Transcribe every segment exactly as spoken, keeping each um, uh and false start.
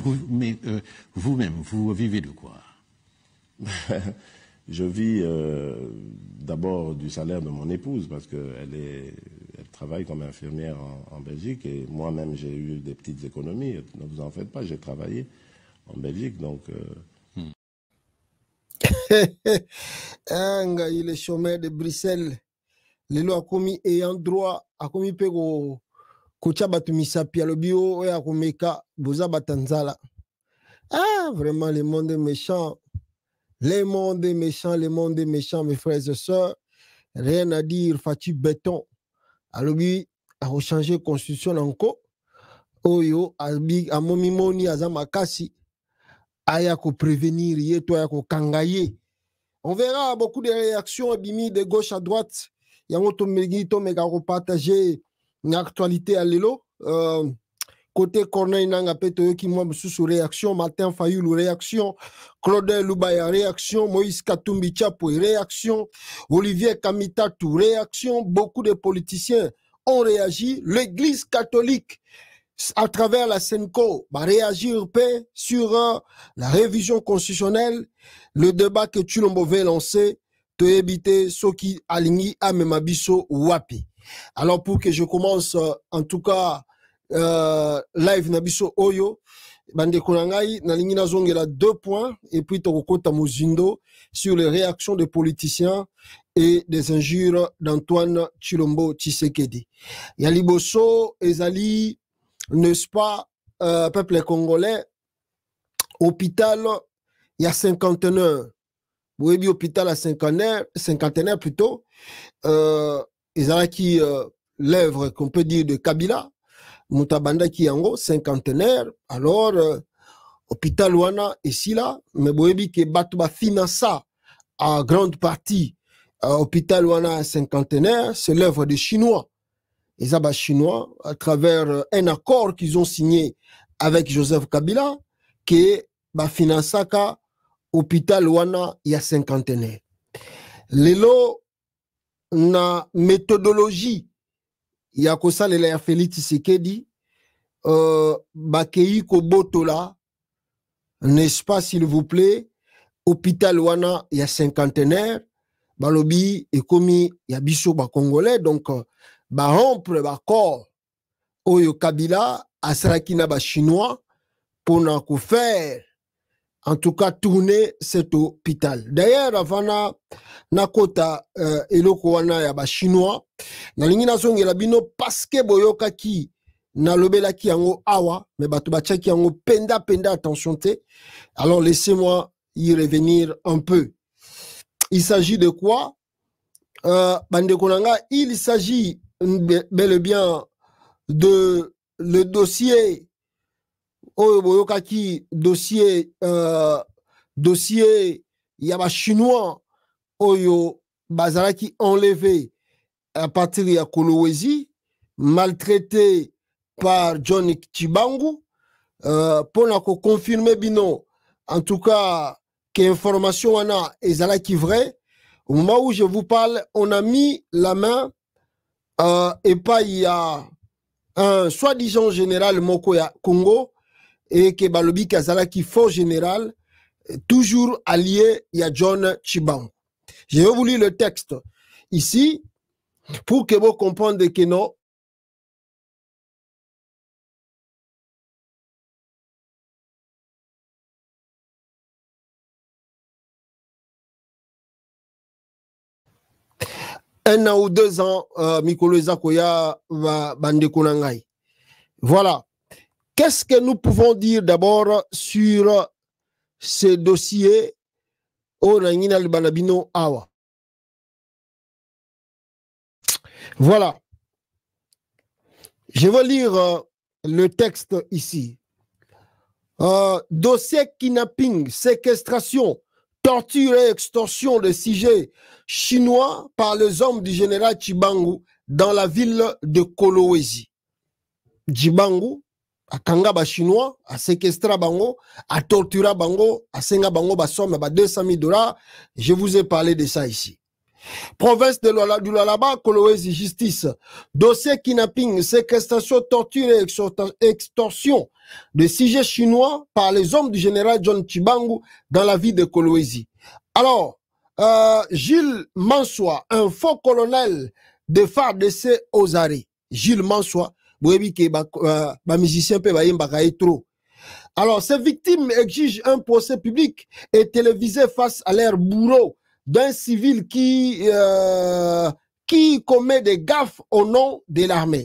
mais euh, vous-même, vous vivez de quoi? Je vis euh, d'abord du salaire de mon épouse parce qu'elle est, elle travaille comme infirmière en, en Belgique et moi-même j'ai eu des petites économies. Ne vous en faites pas, j'ai travaillé en Belgique donc. Euh... Hmm. Il est chômeur de Bruxelles. Les lois commis ayant droit à commis pego kocha batumisa pialobio et à komeka boza batanzala. Ah vraiment le monde est méchant. Le monde est méchant, le monde est méchant, mes frères et sœurs. Rien à dire, Fati béton. Alors, lui, a changé la constitution encore. Oyo, a momimoni, a zamakasi. Aya ko prévenir, yeto, aya ko kangaye. On verra beaucoup de réactions abimi de gauche à droite. Yango to megi to mega ko partager une actualité à l'élo. Euh, Côté Corneille Nanga Peto qui m'a sous réaction, Martin Fayoulou réaction, Claudel Loubaya réaction, Moïse Katumbi Chapo réaction, Olivier Kamitatou réaction, beaucoup de politiciens ont réagi. L'église catholique à travers la Senco va réagir sur euh, la révision constitutionnelle, le débat que Chulombo veut lancer, te éviter ce qui aligne à Memabiso Wapi. Alors pour que je commence, euh, en tout cas, Euh, live nabiso oyo bande konangai na lingi na zongela deux points et puis tokokota mozindo sur les réactions des politiciens et des injures d'Antoine Tshilombo Tshisekedi. Yaliboso ezali, n'est-ce pas, euh, peuple congolais, hôpital il y a cinquantenaire. Vous avez hôpital à cinquantenaire, cinquantenaire plutôt. Euh, ezala qui euh, l'œuvre qu'on peut dire de Kabila. Moutabanda qui yango cinquantenaire, alors euh, hôpital wana ici là, mais boebi ke batu ba finance à grande partie euh, hôpital wana cinquantenaire, c'est l'œuvre des Chinois. Les abats chinois à travers euh, un accord qu'ils ont signé avec Joseph Kabila que ba finance ka hôpital wana il y a cinquantenaire. Lelo na méthodologie il y a ça le Félix Tshisekedi euh, bakei kobotola, n'est-ce pas s'il vous plaît, hôpital wana il y a cinquantenaire, balobi et commis il y a biso ba congolais donc ba rompre ba corps oyo Kabila asraki na ba chinois pour na ko faire en tout cas tourner cet hôpital. D'ailleurs avant na nakota euh, eloko wana ya ba chinois na lingi na zongela bino parce que boyoka ki na lobela ki yango awa mais bato batia ki yango penda penda attention te. Alors laissez-moi y revenir un peu. Il s'agit de quoi? Euh, bande konanga, il s'agit bel et bien de le dossier oyo boyoka ki dossier euh, dossier yaba chinois oyo bazalaki enlevé à partir de Kolwezi, maltraité par Johnny Chibangu, euh, pour confirmer bino, en tout cas, que l'information wana est vrai. Au moment où je vous parle, on a mis la main euh, et pas il y a un soi-disant général Moko ya Congo et que balobi kazalaki faux général, toujours allié il y a John Chibangu. Je vais vous lire le texte ici. Pour que vous compreniez que non, un an ou deux ans, euh, Mikolo Zakoya va bande konangai. Voilà. Qu'est-ce que nous pouvons dire d'abord sur ce dossier au Nangina Banabino Awa? Voilà. Je vais lire euh, le texte ici. Euh, dossier kidnapping, séquestration, torture et extorsion de sujets chinois par les hommes du général Chibangu dans la ville de Kolwezi. Chibangu, a kanga ba chinois, a séquestra bango, a tortura bango, a senga bango ba somme ba deux cent mille dollars. Je vous ai parlé de ça ici. Province de Luala, du Lualaba, Kolwezi, justice. Dossier kidnapping, séquestration, torture et extorsion de sujets chinois par les hommes du général John Tchibangu dans la ville de Kolwezi. Alors, euh, Gilles Mansoua, un faux colonel de F A R D C aux arrêts. Gilles Mansoua, vous voyez que les musiciens peuvent aller trop. Alors, ces victimes exigent un procès public et télévisé face à leur bourreau d'un civil qui, euh, qui commet des gaffes au nom de l'armée.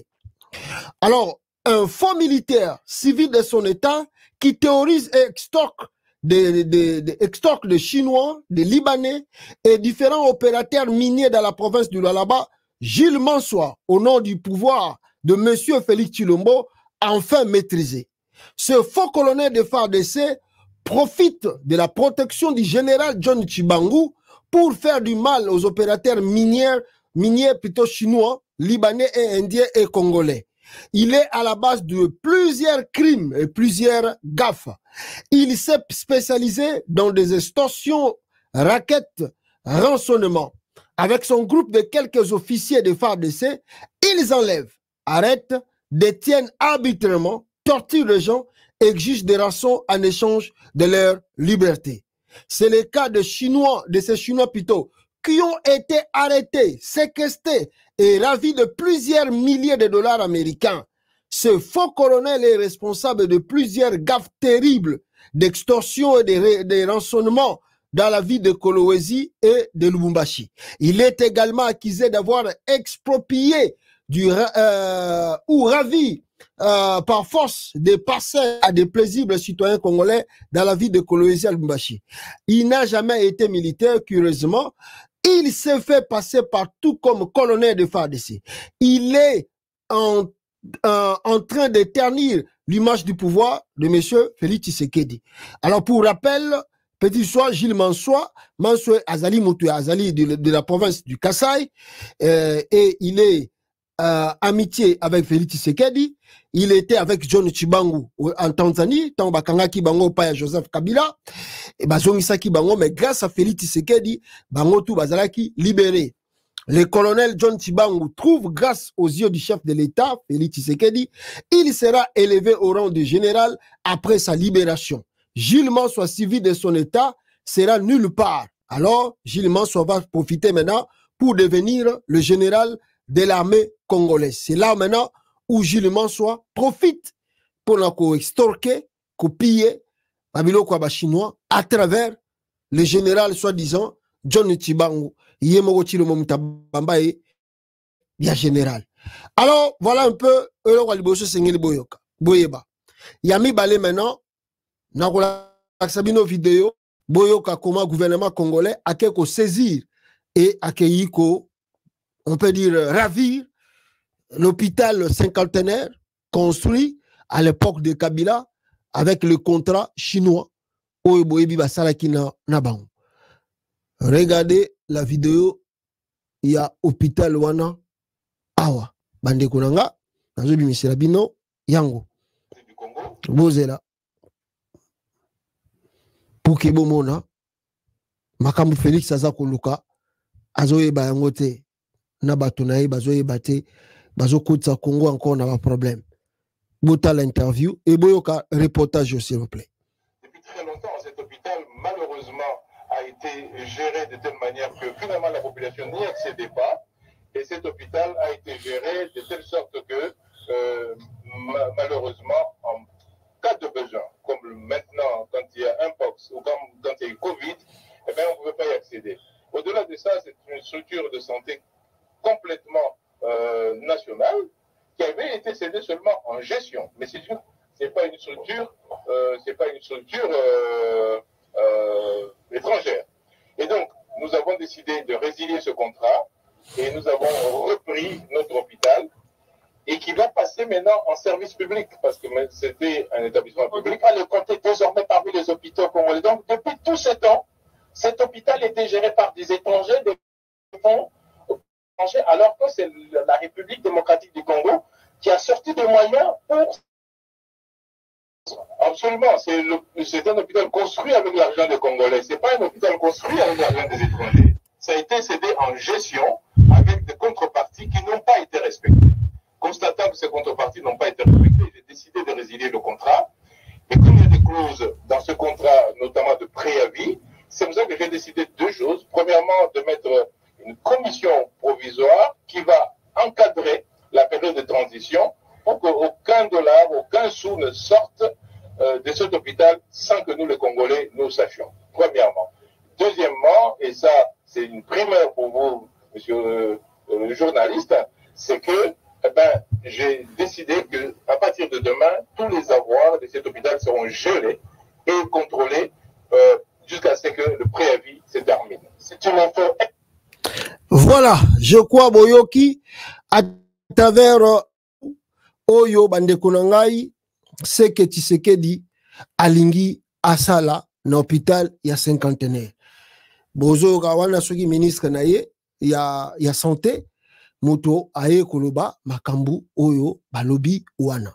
Alors, un faux militaire civil de son état qui théorise et extorque des, des, des, extorque des Chinois, des Libanais et différents opérateurs miniers dans la province du Lualaba, Gilles Mansoua, au nom du pouvoir de M. Félix Tshilombo, enfin maîtrisé. Ce faux colonel de F A R D C profite de la protection du général John Tchibangu pour faire du mal aux opérateurs miniers, miniers plutôt chinois, libanais et indiens et congolais. Il est à la base de plusieurs crimes et plusieurs gaffes. Il s'est spécialisé dans des extorsions, raquettes, rançonnements. Avec son groupe de quelques officiers de F A R D C, ils enlèvent, arrêtent, détiennent arbitrairement, torturent les gens, exigent des rançons en échange de leur liberté. C'est le cas de Chinois, de ces Chinois plutôt, qui ont été arrêtés, séquestrés et ravis de plusieurs milliers de dollars américains. Ce faux colonel est responsable de plusieurs gaffes terribles d'extorsion et de, de rançonnement dans la ville de Kolwezi et de Lubumbashi. Il est également accusé d'avoir exproprié du, euh, ou ravi euh, par force des parcelles à des plaisibles citoyens congolais dans la ville de Kolwezi et Lubumbashi. Il n'a jamais été militaire, curieusement. Il s'est fait passer partout comme colonel de F A R D C. Il est en, en, en train de ternir l'image du pouvoir de M. Félix Tshisekedi. Alors, pour rappel, petit soir, Gilles Mansoua, Mansoua Azali Moutou Azali de, de la province du Kasaï, euh, et il est euh, amitié avec Félix Tshisekedi. Il était avec John Tchibangu en Tanzanie, tant bakanga ki bango pa ya Joseph Kabila, et bazongisa ki bango, mais grâce à Félix Tshisekedi, bango tout bazalaki libéré. Le colonel John Tchibangu trouve grâce aux yeux du chef de l'État, Félix Tshisekedi, il sera élevé au rang de général après sa libération. Gilles Mansoua, civil de son État, sera nulle part. Alors, Gilles Mansoua va profiter maintenant pour devenir le général de l'armée congolaise. C'est là maintenant où Gilles Mansoua profite pour la extorquer, copier, les Chinois à travers le général soi-disant John Tchibangu. Yemoko Chilombo Mutabamba est bien général. Alors, voilà un peu Boyeba. Yami Balé maintenant, Nakola Sabino vidéo, Boyoka comment gouvernement congolais a quelque saisir et accueillir, on peut dire ravir l'hôpital cinquantenaire construit à l'époque de Kabila avec le contrat chinois. Regardez la vidéo, il y a hôpital wana awa bande kunanga nazo bimisela bino yango bozela pour que bomona makambu Félix aza koluka azoyeba yango te na bato na ye bazoyeba te bazokutsa Congo encore na ba problème. Bota l'interview et boyoka reportage s'il vous plaît. Depuis très longtemps, cet hôpital malheureusement a été géré de telle manière que finalement la population n'y accédait pas, et cet hôpital a été géré de telle sorte que euh, ma malheureusement en cas de besoin, comme maintenant quand il y a un pox ou quand, quand il y a eu Covid, eh bien, on ne pouvait pas y accéder. Au-delà de ça, c'est une structure de santé complètement euh, nationale qui avait été cédée seulement en gestion, mais c'est c'est pas une structure, euh, c'est pas une structure euh, euh, étrangère. Et donc, nous avons décidé de résilier ce contrat et nous avons repris notre hôpital et qui va passer maintenant en service public parce que c'était un établissement public. On va le compter désormais parmi les hôpitaux congolais. Donc, depuis tous ces temps, cet hôpital était géré par des étrangers, des fonds étrangers, alors que c'est la République démocratique du Congo qui a sorti des moyens pour... Absolument, c'est un hôpital construit avec l'argent des Congolais. Ce n'est pas un hôpital construit avec l'argent des étrangers. ça a été cédé en gestion avec des contreparties qui n'ont pas été respectées. Constatant que ces contreparties n'ont pas été respectées, j'ai décidé de résilier le contrat. Et comme il y a des clauses dans ce contrat, notamment de préavis, c'est pour ça que j'ai décidé deux choses. Premièrement, de mettre une commission provisoire qui va encadrer la période de transition pour qu'aucun dollar, aucun sou ne sorte euh, de cet hôpital sans que nous, les Congolais, nous sachions. Premièrement. Deuxièmement, et ça, c'est une primeur pour vous, monsieur euh, le journaliste, c'est que eh ben, j'ai décidé que à partir de demain, tous les avoirs de cet hôpital seront gelés et contrôlés euh, jusqu'à ce que le préavis se termine. C'est une info. Voilà, je crois, Boyoki, à travers euh, Oyo Bandekunangai, c'est que Tshisekedi alingi asala na hôpital ya cinquantenaire. Bozo Gawana Soki ministre naye ya ya santé. Moto aye koloba makambu oyo balobi wana.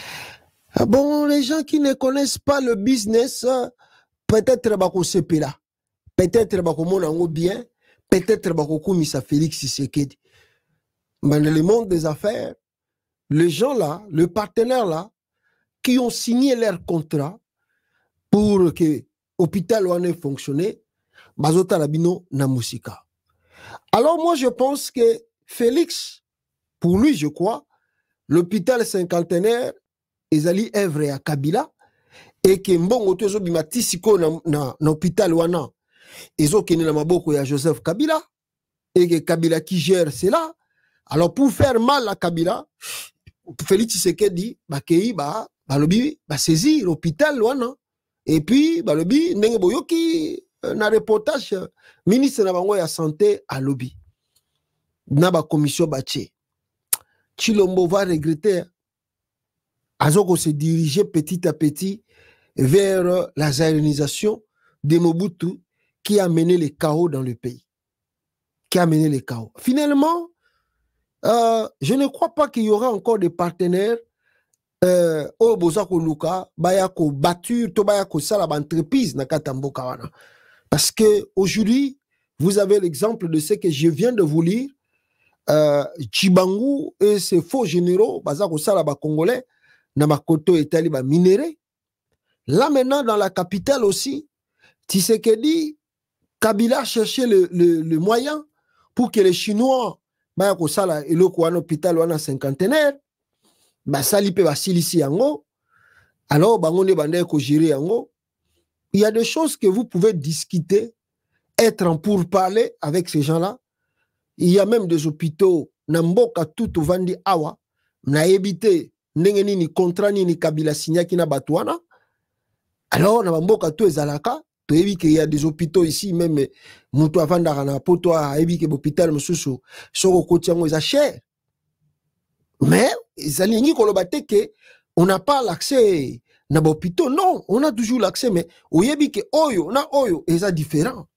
Bon, les gens qui ne connaissent pas le business, peut-être bako sepela, peut-être bako monango bien, peut-être bako komisa Félix Tshisekedi. Mais dans le monde des affaires, les gens là, le partenaire là, qui ont signé leur contrat pour que l'hôpital wane fonctionne, bazota labino na musika. Alors moi je pense que Félix, pour lui, je crois, l'hôpital cinquantenaire, ezali œuvre à Kabila, et que mbongo tozo bimati siko na, na, na hôpital wana, ezo kene na maboko ya Joseph Kabila, et que Kabila qui gère cela. Alors pour faire mal à Kabila, Félix Tshisekedi, ba kei ba, ba lobi, ba saisir l'hôpital wana, et puis ba lobi, ndenge boyoki, na reportage, ministre na bango ya santé à lobby. Naba commission bache. Chilombo va regretter. Azoko se diriger petit à petit vers la zairisation de Mobutu qui a mené le chaos dans le pays. Qui a mené le chaos. Finalement, euh, je ne crois pas qu'il y aura encore des partenaires euh, au Bozako Luka, Bayako Batur, Tobayako Salab entreprise na Katambo Kawana. Parce que aujourd'hui, vous avez l'exemple de ce que je viens de vous lire. Euh, Chibangu et ses faux généraux, Bazako Salaba Congolais, Namakoto et Taliba minéré. Là maintenant, dans la capitale aussi, Tshisekedi, Kabila cherchait le, le, le moyen pour que les Chinois, Bayako Sala et le Kouan hôpital wana cinquantenaire, Basali pe Basilisi yango, alors Bangone Bandé ko gérer yango. Il y a des choses que vous pouvez discuter, être en pourparler avec ces gens-là. Il y a même des hôpitaux, Namboka tout vandi awa, na ebité, nengeni ni contrat ni Kabila signa ki na batwana. Alors, Namboka tout ezalaka, tu as vu qu'il y a des hôpitaux ici, même, Moutou Avandana, Poto a vu que l'hôpital, Moussou, Soro Kotiango, est cher. Mais, Zalingi Kolobate, que on n'a pas l'accès à l'hôpital. Non, on a toujours l'accès, mais, au yebi que Oyo, na Oyo, est différent.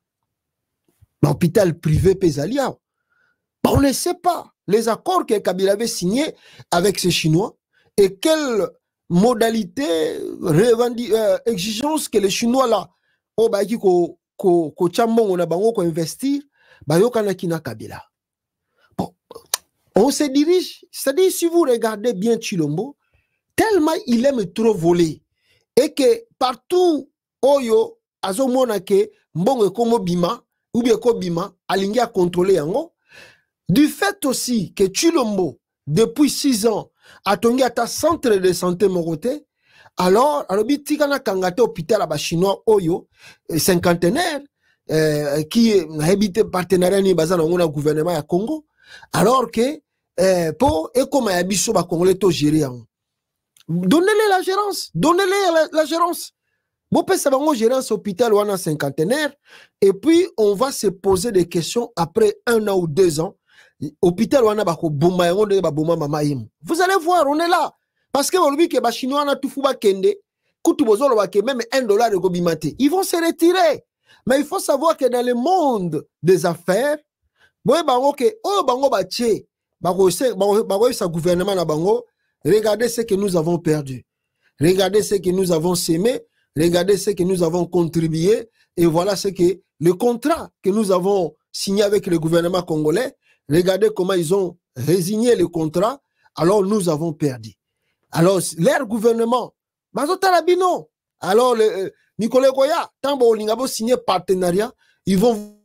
L'hôpital privé Pézalia. On ne sait pas les accords que Kabila avait signés avec ces Chinois et quelles modalités, euh, exigences que les Chinois là, oh, bah, ko ko ko chambon on a bango ko investir, bah, yokana kina Kabila. Bon, on se dirige, c'est-à-dire si vous regardez bien Chilombo, tellement il aime trop voler et que partout Oyo azomona ke mbongo komo bima ou bien Kobima, alingi a contrôler yango. Du fait aussi que Chilombo, depuis six ans, a tongi à ta centre de santé Moroté, alors, alors, tika kangate hôpital à chinois Oyo, cinquantenaire, euh, qui a habité partenariat ni bazan au gouvernement à Congo, alors que, euh, pour, et comme a biso ba Congolais to gérer yango. Donnez-les la gérance, donnez-les la, la gérance. Bon, ça va gérer cet hôpital ou un cinquantenaire, et puis on va se poser des questions après un an ou deux ans. Hôpital ou un bako bomba yango de ba bomba mama yim. Vous allez voir, on est là. Parce que aujourd'hui que ba chinois na tout fuba kende, kutu bozolo ba ke même un dollar de gobimate. Ils vont se retirer. Mais il faut savoir que dans le monde des affaires, boy bango ke oh bango ba tché, bango se bango sa gouvernement na bango, regardez ce que nous avons perdu. Regardez ce que nous avons sémé. Regardez ce que nous avons contribué Et voilà ce que le contrat que nous avons signé avec le gouvernement congolais, regardez comment ils ont résigné le contrat, alors nous avons perdu. Alors, leur gouvernement, alors le Nicolas Goya, tant qu'ils ont signé partenariat, ils vont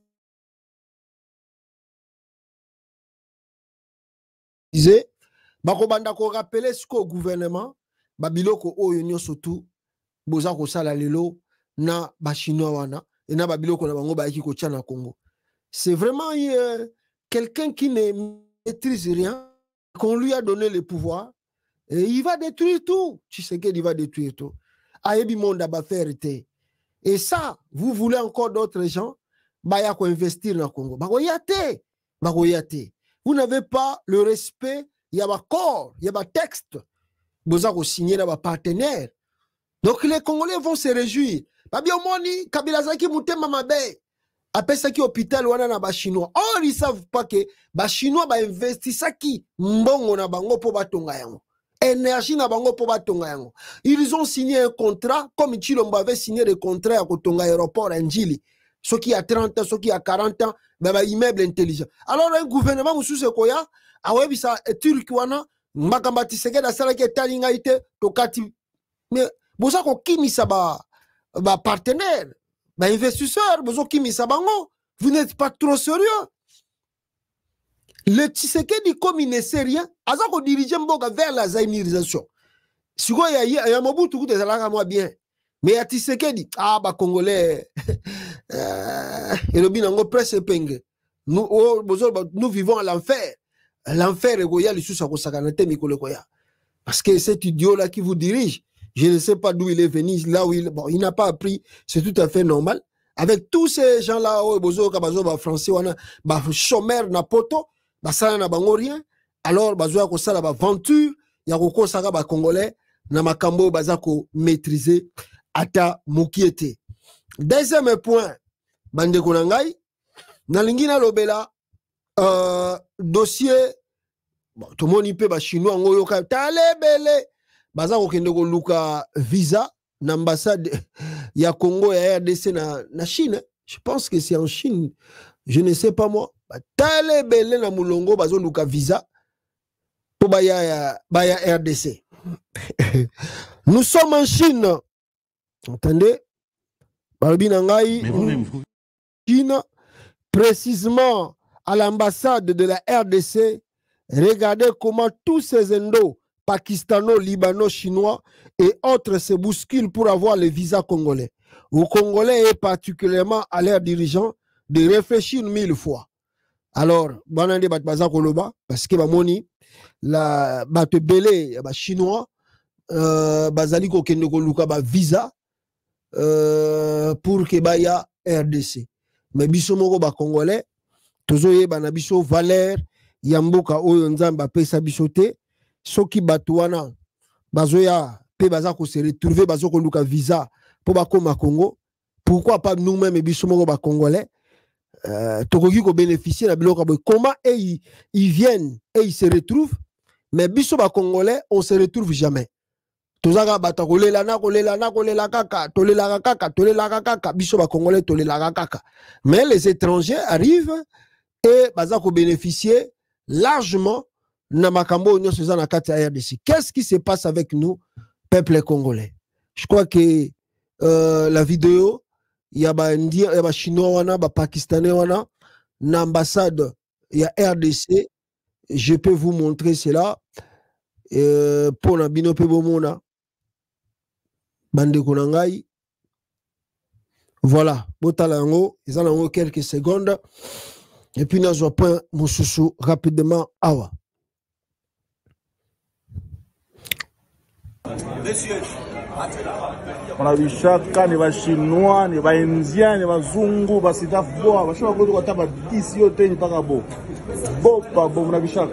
disait bakobanda ko rappeler ce qu'au gouvernement babiloko oyo nyonso tout boza ko sala lelo na ba chinois wana et na babiloko na bango ba ki ko tia na Congo. C'est vraiment euh, quelqu'un qui ne maîtrise rien, qu'on lui a donné le pouvoir et il va détruire tout. Tu sais qu'il va détruire tout. Ayebi monde ba faire été. Et ça, vous voulez encore d'autres gens ba ya ko investir na Congo. Ba ko yate, ba ko yate. Vous n'avez pas le respect, il y a un corps, il y a un texte. Vous avez signé un partenaire. Donc les Congolais vont se réjouir. Babi omoni Kabila Zaki mutema mabe. Après ça qui hôpital wana na ba chinois. Or ils savent pas que ba chinois ba investissa qui mbongo na bango po batonga yango. Énergie na bango po batonga yango. Ils ont signé un contrat comme Chilombo avait signé le contrat à Kotonga aéroport à Njili. Ceux qui a trente ans, ceux qui a quarante ans, ben, ben, immeuble intelligent. Alors, un gouvernement, monsieur Sekoya, a ouais, ça, Turkwana, Makambati Segeda, Salake, Talingaite, Tokati. Mais, vous savez qui mis ça, bah, bah, partenaire, bah, investisseur, vous savez qui mis ça, vous n'êtes pas trop sérieux. Le Tshisekedi, comme il ne sait rien, a ça qu'on dirige vers la zaïmirisation. Si vous voyez, il y a un mot, tout le monde moi bien. Mais à Tshisekedi, ah, bah, Congolais, euh, et le binango presse penge. Nous, oh, nous vivons à l'enfer. L'enfer est goya, les sous à Kosakanate, Mikole Koya. Parce que cet idiot-là qui vous dirige, je ne sais pas d'où il est venu, là où il, bon, il n'a pas appris, c'est tout à fait normal. Avec tous ces gens-là, oh, bozo, kabazo, bah, français, wana, bah, chômeur, na poto, bah, ça n'a pas rien. Alors, bah, zoa, kosala, bah, venture, ya koko, saka, bah, congolais, na makambo, bah, zako, maîtriser. Ata Mukiete. Deuxième point, Bande Konangai, Nalingina Lobela, euh, dossier, bon, tout le monde y peut, bah, chinois, ngoyoka, talebele, baza okendeko luka visa, n'ambassade, ya Congo, ya R D C, na, na Chine, je pense que c'est en Chine, je ne sais pas moi, bah, talebele na mulongo, bazo luka visa, pour baya, baya R D C. Nous sommes en Chine. Entendez? Chine, précisément à l'ambassade de la R D C, regardez comment tous ces Indo, Pakistano, Libano, Chinois et autres se bousculent pour avoir le visa congolais. Aux Congolais et particulièrement à leurs dirigeants de réfléchir mille fois. Alors, parce que Moni, la Batebele, Chinois, Bazali Kokendoko Luka visa. Euh, pour que baya R D C. Mais biso moko ba congolais tozoye bana biso valeur yamboka oyo nzamba pesa bisote soki batuana bazoya pe baza ko se retrouver bazo ko luka visa pour ba koma Congo. Pourquoi pas nous-mêmes biso moko ba congolais euh, tokoki ko bénéficier na biloko ba comment et ils, ils viennent et ils se retrouvent, mais biso ba congolais on se retrouve jamais. Tozaga bata kolela na kolela na kolela kaka tolela kaka tolela kaka biso ba congolais tolela kaka. Mais les étrangers arrivent et baza ko bénéficier largement na makambo nyo seza na kati ya R D C. Qu'est-ce qui se passe avec nous peuple congolais? Je crois que euh, la vidéo il y a ba indien il y a ba chinois wana ba pakistanais wana na ambassade il y a R D C, je peux vous montrer cela euh, pour na bino pe bomona. Bande Konangai. Voilà. Botalango. Ils ont quelques secondes. Et puis, nous avons point Moussoussou rapidement. Awa. On a vu chacun, les Chinois, les Indiens, les Zungu, les Sidafbois, les Chinois, les Chinois, les Chinois, les Chinois, les Chinois,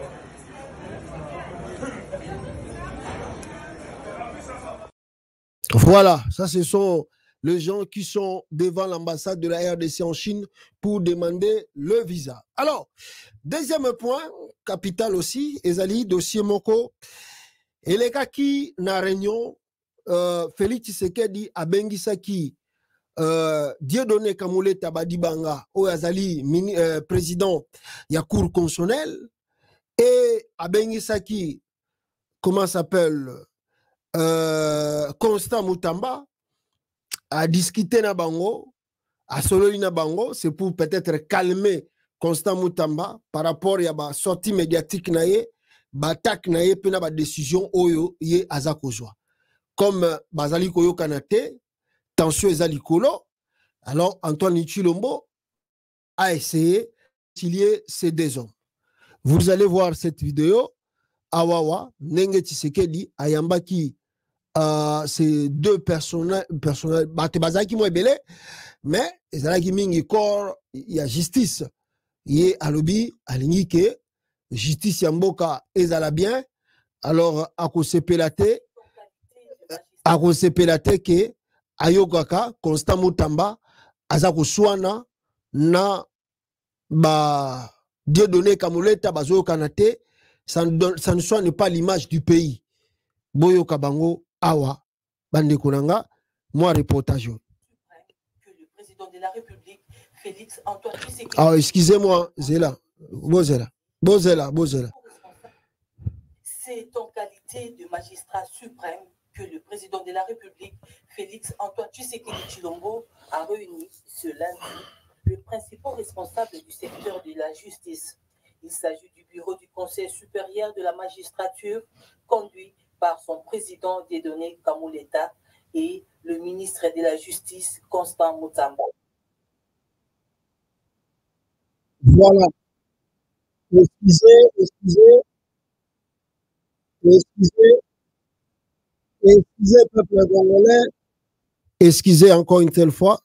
Voilà, ça ce sont les gens qui sont devant l'ambassade de la R D C en Chine pour demander le visa. Alors, deuxième point, capital aussi, Ezali, dossier Moko, et les gars qui, dans la réunion, euh, Félix Tshisekedi a Bengisaki, euh, Dieudonné Kamuleta Badibanga oyo azali mini, euh, président ya cour constitutionnelle et abengisaki comment s'appelle euh, Constant Moutamba a discuté na bango a sololi na bango, c'est pour peut-être calmer Constant Moutamba par rapport à la sortie médiatique na ye, batak na ye, pena ba décision oyo ye azakozwa. Comme bazali koyo kanate, tension ezali kolo, alors Antoine Tshilombo a essayé d'utiliser ces deux hommes. Vous allez voir cette vidéo, Awawa, Nenge Tshisekedi, Ayambaki, euh, ces deux personnages, personnages, Bazaki Mwebele, mais ezalaki mingi corps, il y a justice. Yé alobi alingi ke justice yamboka ezala bien, alors akosepelate akosepelate ke ayokaka Constant Moutamba aza koswana na ba Dieudonné Kamuleta bazoyokana te, ça ne soigne pas l'image du pays. Boyoka bango awa bande konanga moi reportage. Que le président de la République Félix Antoine Tshisekedi. Ah, excusez-moi, Zéla. Bozela. Bozela, Bozela. C'est en qualité de magistrat suprême que le président de la République Félix Antoine Tshisekedi Tshilombo a réuni ce lundi le principal responsable du secteur de la justice. Il s'agit du bureau du Conseil supérieur de la magistrature conduit par son président Dieudonné Kamuleta et le ministre de la Justice Constant Moutamba. Voilà. Excusez, excusez, excusez, excusez, peuple congolais, excusez encore une telle fois.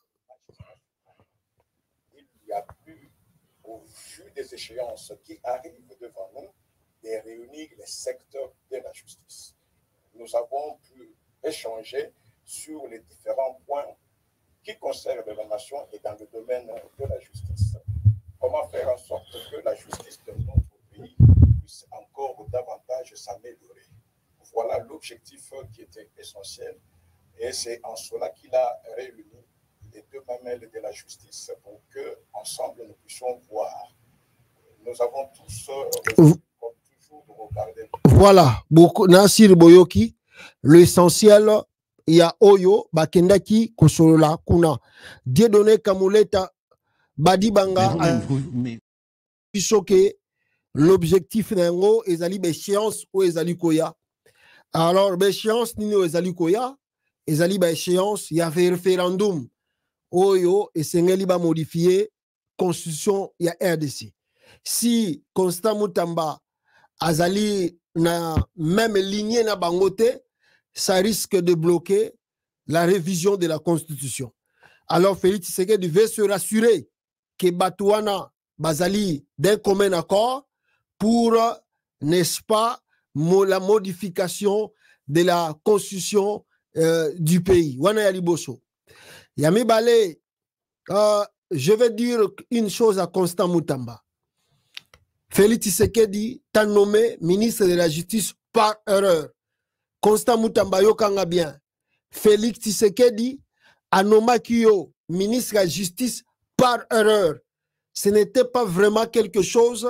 Il y a pu, au vu des échéances qui arrivent devant nous, de réunir les secteurs de la justice. Nous avons pu échanger sur les différents points qui concernent la nation et dans le domaine de la justice. Comment faire en sorte que la justice de notre pays puisse encore davantage s'améliorer. Voilà l'objectif qui était essentiel. Et c'est en cela qu'il a réuni les deux mamelles de la justice pour que, ensemble, nous puissions voir. Nous avons tous, comme toujours, regardé. Voilà, beaucoup Nassir Boyoki, l'essentiel, il y a Oyo, Bakendaki, Kosolola, Kuna, Dieudonné Kamuleta, Badibanga, choqué. L'objectif n'engo ezali béchéance ou ezali koya. Alors béchéance nino ezali koya, ezali béchéance, il y avait référendum. Oyo et sengeli ba modifier constitution ya R D C. Si Constant Moutamba azali na même lignée na bangote, ça risque de bloquer la révision de la constitution. Alors Félix Tshisekedi devait se rassurer que Batouana bazali d'un commun accord pour, n'est-ce pas, la modification de la constitution euh, du pays. Wana ya liboso. Yami Balé, euh, je vais dire une chose à Constant Moutamba. Félix Tshisekedi t'a nommé ministre de la Justice par erreur. Constant Moutamba yokanga bien. Félix Tshisekedi a nommé Kyo ministre de la Justice par erreur. Ce n'était pas vraiment quelque chose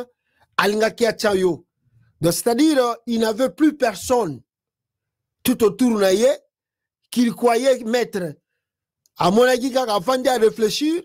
donc, c'est-à-dire, il n'avait plus personne tout autour de qu'il croyait mettre. À mon avis, avant de réfléchir,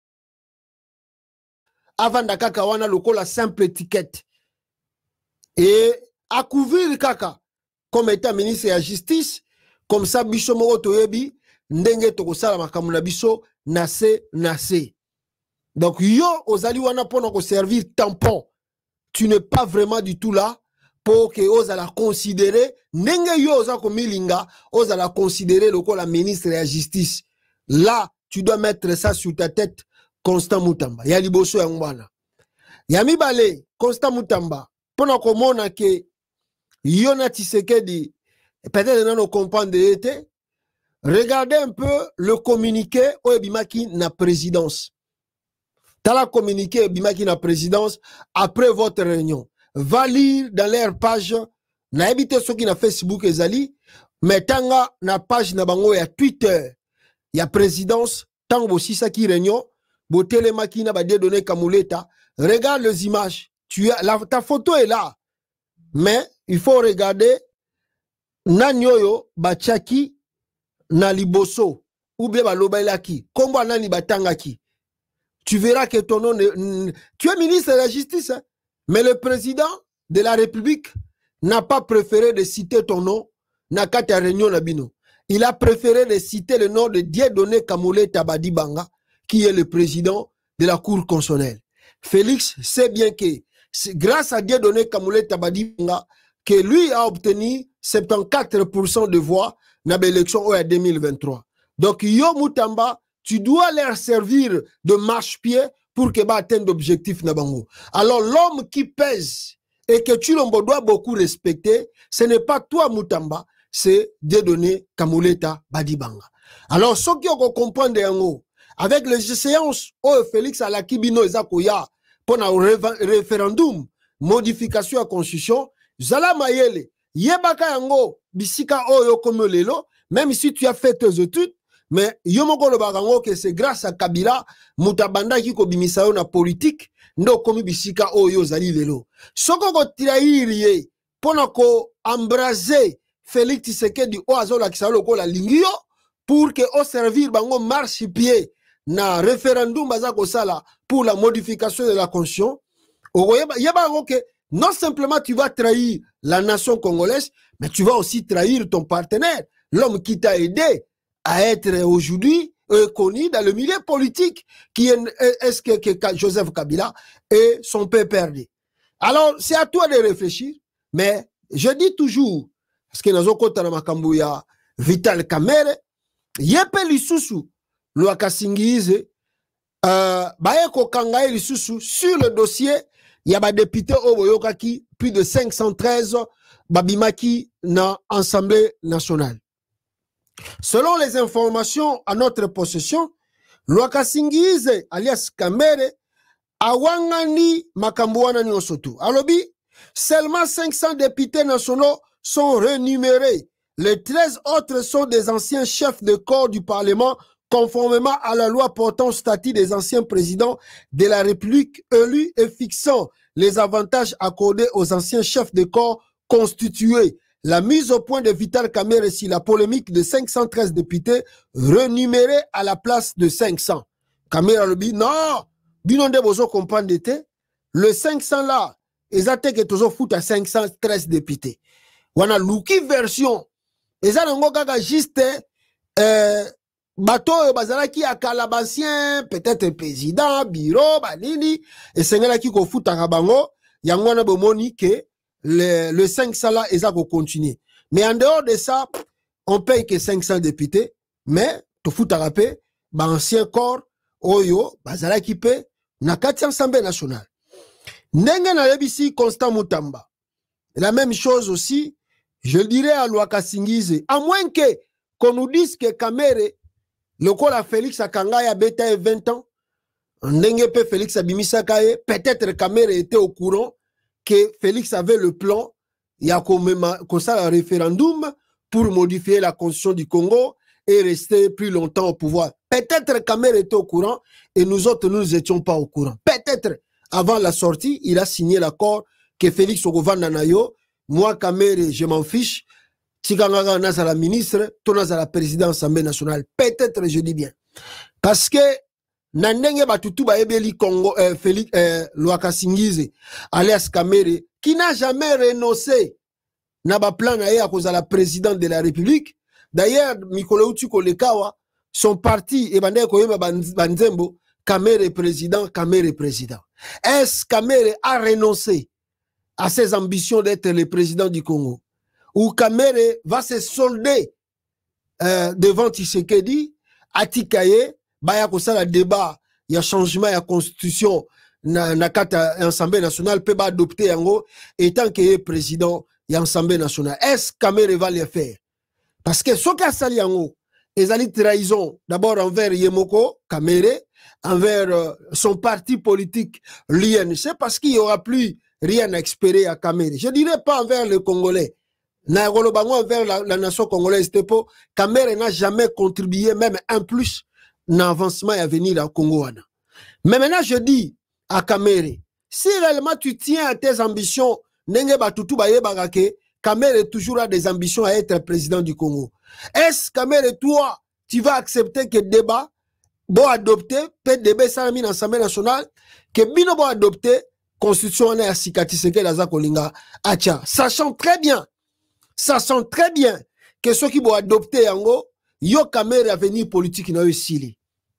avant de le la simple étiquette. Et à couvrir Kaka comme étant ministre de la Justice, comme ça, Bicho Moro Toyebi, Ndenge Tokosala Makamuna Biso, Nase, Nase. Donc, yo, Ozali Wana pour servir tampon. Tu n'es pas vraiment du tout là pour que ose la considérer nenge yo oza komilinga ose la considérer le la ministre de la justice. Là tu dois mettre ça sur ta tête. Constant Moutamba ya liboso ya ngwana ya mibale Constant Moutamba pona komona ke Yona Tshisekedi peut-être non comprendre été. Regardez un peu le communiqué au Ebimaki na présidence. T'as la communiqué Bimaki na présidence après votre réunion. Va lire dans leur page, na habité ceux qui na Facebook ezali, mais tanga na page na bango ya Twitter, ya présidence, tant aussi ça qui réunion, Botele Makina va donner Kamuleta, regarde les images. Tu as, la, ta photo est là. Mais il faut regarder Nanyoyo Bachaki Naliboso ou bien Balobailaki. Kombo Nani Batangaki. Tu verras que ton nom. Ne, tu es ministre de la Justice, hein? Mais le président de la République n'a pas préféré de citer ton nom. Nakata Réunion Nabino. Il a préféré de citer le nom de Dieudonné Kamuleta Badibanga, qui est le président de la Cour constitutionnelle. Félix sait bien que c'est grâce à Dieudonné Kamuleta Badibanga que lui a obtenu soixante-quatorze pour cent de voix dans l'élection en deux mille vingt-trois. Donc, Yo Moutamba, tu dois leur servir de marche-pied pour que tu atteignes l'objectif Nabango. Alors, l'homme qui pèse et que tu dois beaucoup respecter, ce n'est pas toi Moutamba, c'est Dieudonné Kamuleta Badibanga. Alors, ceux qui ont compris avec les séances où Félix Alakibino Ezakoya pour un référendum, modification à la constitution, Zala Mayele, Yebaka Yango, Bisika Oyo Komolelo, même si tu as fait tes études, mais Yomoko le Barango que c'est grâce à Kabila, Mutabanda qui kobimisa na politique, ndo komi Bisika Oyo Zali Lelo. Soko ko trahir pour ko embraser Félix Tshisekedi Oazo la Kisalo ko la lingio pour que au servir bango marche pied na référendum bazako sala pour la modification de la constitution. Yeba que non simplement tu vas trahir la nation congolaise, mais tu vas aussi trahir ton partenaire, l'homme qui t'a aidé à être aujourd'hui euh, connu dans le milieu politique, qui est, est-ce que, que Joseph Kabila et son père perdu. Alors, c'est à toi de réfléchir, mais je dis toujours, parce que nous avons ya Vital Kamerhe, yepe lisusu, Lwakasingize, euh, baeko kangaye lisusu, sur le dossier, il y a des députés au Boyokaki, plus de cinq cent treize babimaki na Assemblée nationale. Selon les informations à notre possession, Lwakasingize alias Kamerhe awangani makambuana ni osotu. Alobi, seulement cinq cents députés nationaux sont renumérés. Les treize autres sont des anciens chefs de corps du Parlement conformément à la loi portant statut des anciens présidents de la République élus et fixant les avantages accordés aux anciens chefs de corps constitués. La mise au point de Vital Kamerhe sur la polémique de cinq cent treize députés renumérés à la place de cinq cents. Kamerhe a dit non, binonde bozo comprendre d'été, le cinq cents là, ils ont été toujours foutu à cinq cent treize députés. On a l'ouki version, ils ont juste euh, bateau bazalaki à Calabasien, peut-être président, bureau, banini, et c'est là qui ko fout à Rabango, yangwana bomoni que le, le cinq cents là, ils ont continué. Mais en dehors de ça, on paye que cinq cents députés, mais tout fout à rapper, bah ancien corps, oyo, bazalaki pe, na kati Assemblée nationale. Ndenge na lebisi Constant Moutamba. La même chose aussi, je le dirais à Lwakasingize, à moins que qu'on nous dise que Kamerhe, le col à Félix Akangaya bêta vingt ans, ndenge pe Félix Abimisakaye, peut-être Kamerhe était au courant que Félix avait le plan, il y a comme ça un référendum pour modifier la constitution du Congo et rester plus longtemps au pouvoir. Peut-être Kamerhe était au courant et nous autres, nous n'étions pas au courant. Peut-être, avant la sortie, il a signé l'accord que Félix Ogovanda Nayo, moi Kamerhe, je m'en fiche, Tiganga n'a la ministre, Tonas à la présidence de l'Assemblée nationale. Peut-être, je dis bien. Parce que Nandenge Batutu Baebeli Congo, euh, Félix euh, Lwakasingize, alias Kamerhe, qui n'a jamais renoncé n'a pas plan à cause de la présidente de la République. D'ailleurs, Mikolo Utuko Lekawa, son parti, et Banzembo, Kamerhe président, Kamerhe président. Est-ce Kamerhe a renoncé à ses ambitions d'être le président du Congo? Ou Kamerhe va se solder euh, devant Tshisekedi, Atikaye, Baya Kosala débat, il y a changement, il y a constitution, na, na kata Assemblée nationale, peut pas adopter yango, et tant qu'il est président, il y a Assemblée nationale. Est-ce Kamerhe va le faire? Parce que ce qu'a sali yango, ils ont trahison, d'abord envers Yemoko, Kamerhe, envers euh, son parti politique, l'U N C, parce qu'il n'y aura plus rien à espérer à Kamerhe. Je ne dirais pas envers les Congolais. Envers la, la nation congolaise, Kamerhe n'a jamais contribué, même un plus, l'avancement et à venir à Congo. Mais maintenant, je dis à Kamere, si réellement tu tiens à tes ambitions, Nenge Batutu Baye Bagake, Kamere toujours a des ambitions à être président du Congo. Est-ce Kamere, toi, tu vas accepter que le débat, bon adopter, peut-être débat ça dans l'Assemblée nationale, que Bino bon adopter, constitution est à Sikatiseke Laza Kolinga, Acha, sachant très bien, sachant très bien que ceux qui vont adopter Yango, yo Kamere avenir politique n'a eu sili.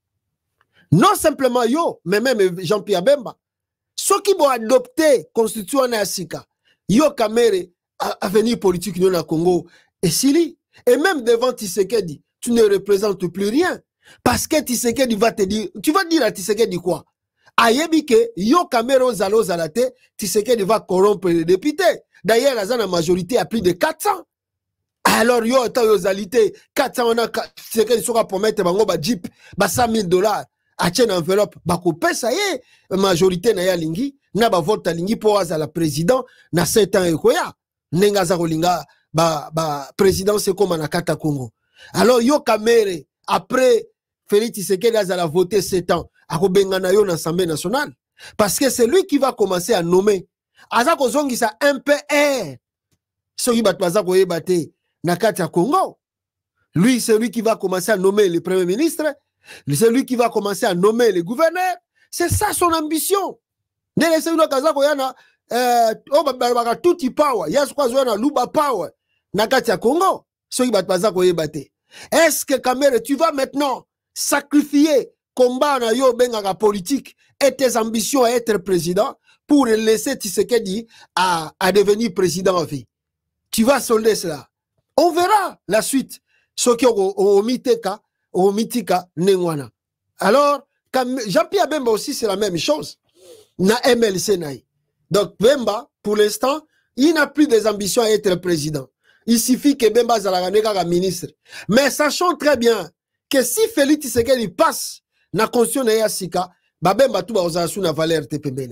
Non simplement yo, mais même Jean-Pierre Bemba. Ceux qui vont adopter constitution est à Sika, yo Kamere avenir politique dans le Congo et sili. Et même devant Tshisekedi, tu ne représentes plus rien. Parce que Tshisekedi va te dire, tu vas dire à Tshisekedi quoi? Ayebike, yo Kamero Zalo Zalate, Tshisekedi va corrompre les députés. D'ailleurs, la majorité a plus de quatre cents. Alors, yo, yo Zalité, quatre cents, on a Tshisekedi sera pour mettre bango ba jeep, ba cent mille dollars, à une enveloppe, ba couper, ça y est, majorité na ya lingi, na ba vote lingi pour à la président, na sept ans et quoi, nenga za linga, ba, ba, président c'est comme na kata Congo. Alors, yo Kamere, après, Félix Tshisekedi a voté sept ans, à Robengana yo l'Assemblée nationale. Parce que c'est lui qui va commencer à nommer. Azako zongi sa M P R. Soki batwaza ko yebate na kata Congo. Lui, c'est lui qui va commencer à nommer le premier ministre. C'est lui qui va commencer à nommer le gouverneur. C'est ça son ambition. Ne laissez nous kazako yana euh oh ba tout power. Ya kwa zona luba power na kata Congo. Soki batwaza ko yebate. Est-ce que Kamere, tu vas maintenant sacrifier combat na yo benga politique et tes ambitions à être président pour laisser Tshisekedi à, à devenir président en vie? Tu vas solder cela. On verra la suite. Ce qui au mitika, au mitika nengwana. Alors, Jean-Pierre Bemba aussi, c'est la même chose. Na M L C naï. Donc, Bemba, pour l'instant, il n'a plus des ambitions à être président. Il suffit que Bemba Zalaganega ministre. Mais sachons très bien que si Félix Tshisekedi passe na constitution na Sika, Bemba tout ba na valeur T P B.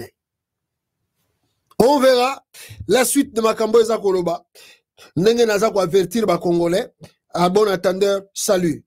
On verra la suite de Makambo Eza Koloba. Nenge naza ko avertir ba Congolais. À bon attendeur, salut.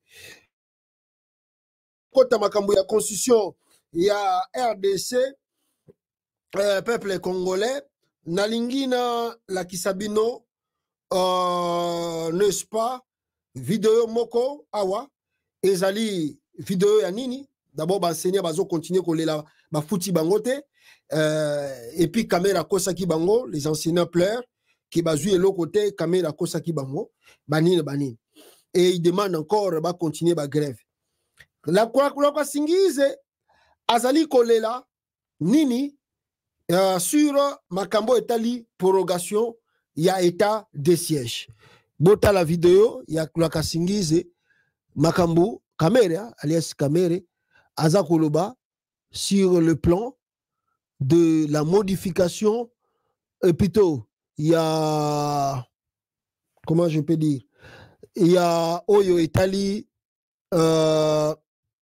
Kota Makambo ya constitution, il y a R D C, euh, peuple congolais, Nalingina la Kisabino, euh, n'est-ce pas, vidéo moko, awa, ezali vidéo ya nini, d'abord ba enseigner bazo continuer kolela ba fouti bangote, euh, et puis caméra kosa ki bango, les enseignants pleurent, qui bazui l'autre côté, caméra kosa ki bango, banine banine. Et ils demandent encore ba continuer ba grève. La kwa kwa singize azali kolela nini uh, sur Makambo etali prorogation ya état de siège. Bota la vidéo ya kwa singize Makambo Kamere alias Kamere azakoloba sur le plan de la modification et plutôt il y a comment je peux dire il y a Oyo Etali euh,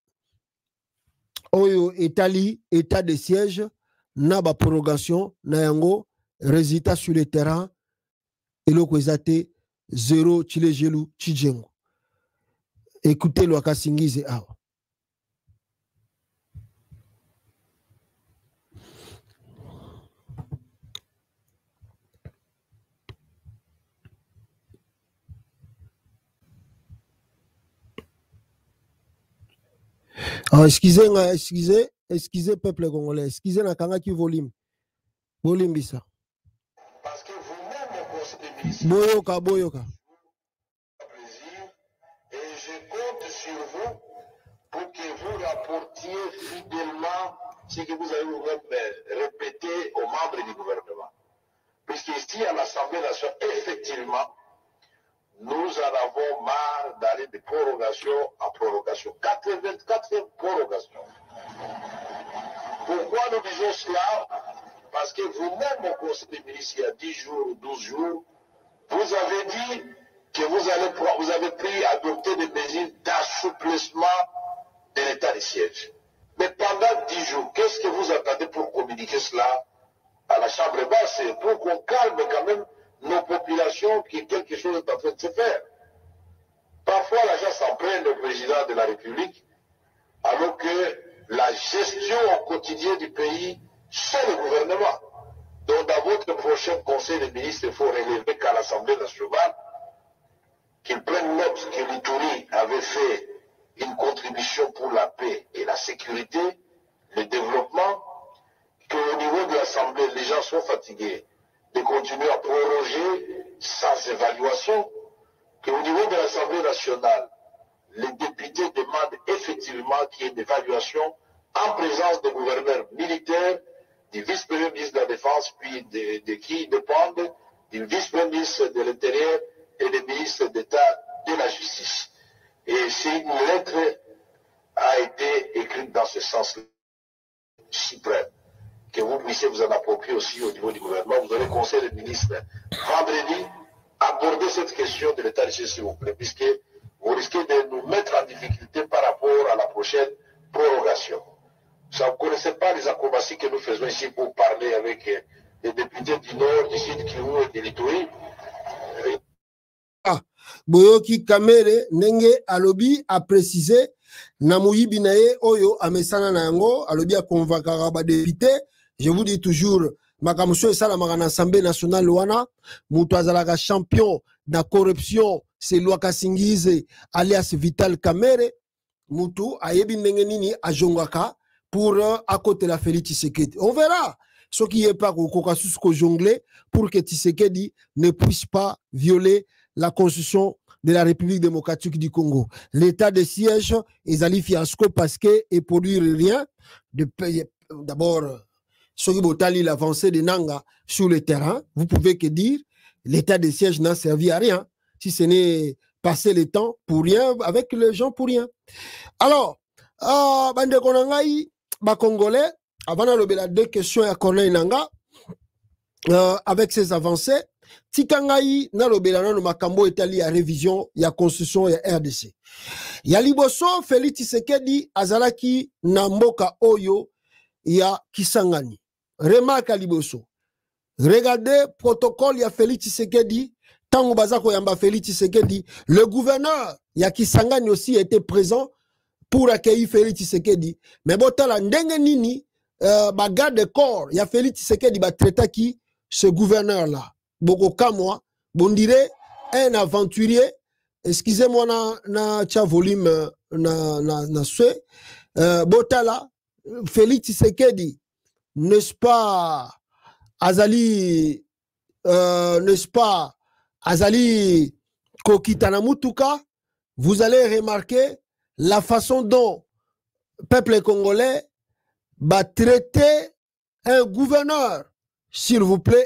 Oyo Etali état de siège naba prorogation na yango résultat sur le terrain et le kwezate zéro chile gelu chijengo. Écoutez le Kasingize awa. Ah, excusez, excusez, excusez, peuple congolais, excusez la kanga qui volume. Volume bisa. Parce que vous-même, au conseil des ministres, Boyoka, boyoka. plaisir, et je compte sur vous pour que vous rapportiez fidèlement ce que vous avez répété aux membres du gouvernement. Puisqu'ici, à l'Assemblée nationale, effectivement, nous en avons marre d'aller de prorogation en prorogation. quatre-vingt-quatre prorogations. Pourquoi nous disons cela? Parce que vous-même, au Conseil des ministres, il y a dix jours ou douze jours, vous avez dit que vous, allez, vous avez pris, adopté des mesures d'assouplissement de l'état de siège. Mais pendant dix jours, qu'est-ce que vous attendez pour communiquer cela à la Chambre basse? Pour qu'on calme quand même nos populations, qui quelque chose est en train de se faire. Parfois, la gens s'en prennent au président de la République, à savons que la gestion au quotidien du pays, c'est le gouvernement. Donc dans votre prochain conseil des ministres, il faut relever qu'à l'Assemblée nationale, qu'ils prennent note que l'Itourie avait fait une contribution pour la paix et la sécurité, le développement, qu'au niveau de l'Assemblée, les gens sont fatigués de continuer à proroger sans évaluation, qu'au niveau de l'Assemblée nationale, les députés demandent effectivement qu'il y ait une évaluation en présence des gouverneurs militaires, du vice-premier ministre de la Défense, puis de, de qui dépendent, du vice-premier ministre de l'Intérieur et des ministres d'État de la Justice. Et si une lettre a été écrite dans ce sens-là, suprême, que vous puissiez vous en approprier aussi au niveau du gouvernement, vous aurez conseil des ministres vendredi, aborder cette question de l'état de siège, s'il vous plaît, puisque vous risquez de nous mettre en difficulté par rapport à la prochaine prorogation. Ça, vous ne connaissez pas les acrobaties que nous faisons ici pour parler avec les députés du Nord, du Sud, Kivu et de l'Itourie. Ah, Boyoki Kamere, Nenge Alobi a précisé, Namoui Binaye, Oyo, Amesana Nango, Alobi a convaincu les députés. Je vous dis toujours, Makamousho et Salamara Assemblée nationale Luana, Moutouazalaga champion de la corruption, c'est Luaka Singize, alias Vital Kamere, Moutou, Ayebi Nengenini, à Jongaka, pour euh, à côté de la Félix Tshisekedi. On verra ce qui est pas au Kokasusko jonglé pour que Tshisekedi ne puisse pas violer la constitution de la République démocratique du Congo. L'état de siège est allé fiasco parce que et produire rien. D'abord, Soki Botali l'avancée de Nanga sur le terrain. Vous pouvez que dire l'état de siège n'a servi à rien si ce n'est passer le temps pour rien avec les gens pour rien. Alors, euh, bande konangai ba Congolais, avant de deux questions à Corneille Nanga, euh, avec ses avancées, Tikangai na lobelana no makambo etali à révision ya constitution ya R D C. Ya liboso Félix Tshisekedi azalaki na mboka oyo ya Kisangani. Remarque à liboso. Regardez protocole ya Félix Tshisekedi. Tango bazako yamba Félix Tshisekedi, le gouverneur ya Kisangani aussi était présent pour accueillir Félix Tshisekedi. Mais botala ndenge nini euh, ba garde de corps ya Félix Tshisekedi ba traita qui ce gouverneur là. Boko kamwa, bon dirait un aventurier. Excusez-moi na na tia volume na na na ce euh, botala Félix Tshisekedi, n'est-ce pas Azali euh, n'est-ce pas Azali Kokitana Mutuka, vous allez remarquer la façon dont le peuple congolais va traiter un gouverneur, s'il vous plaît,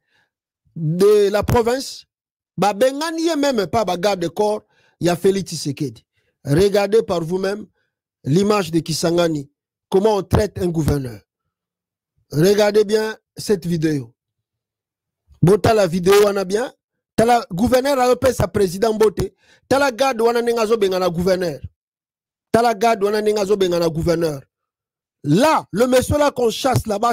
de la province, bah bengani même pas ba garde de corps, il y a Félix Tshisekedi. Regardez par vous-même l'image de Kisangani, comment on traite un gouverneur. Regardez bien cette vidéo. Bota la vidéo on a bien. Tala gouverneur a repéré sa président Bote. Tala garde wana nengazo bengana gouverneur. Tala garde wana nengazo bengana gouverneur. Là, le monsieur là qu'on chasse là-bas,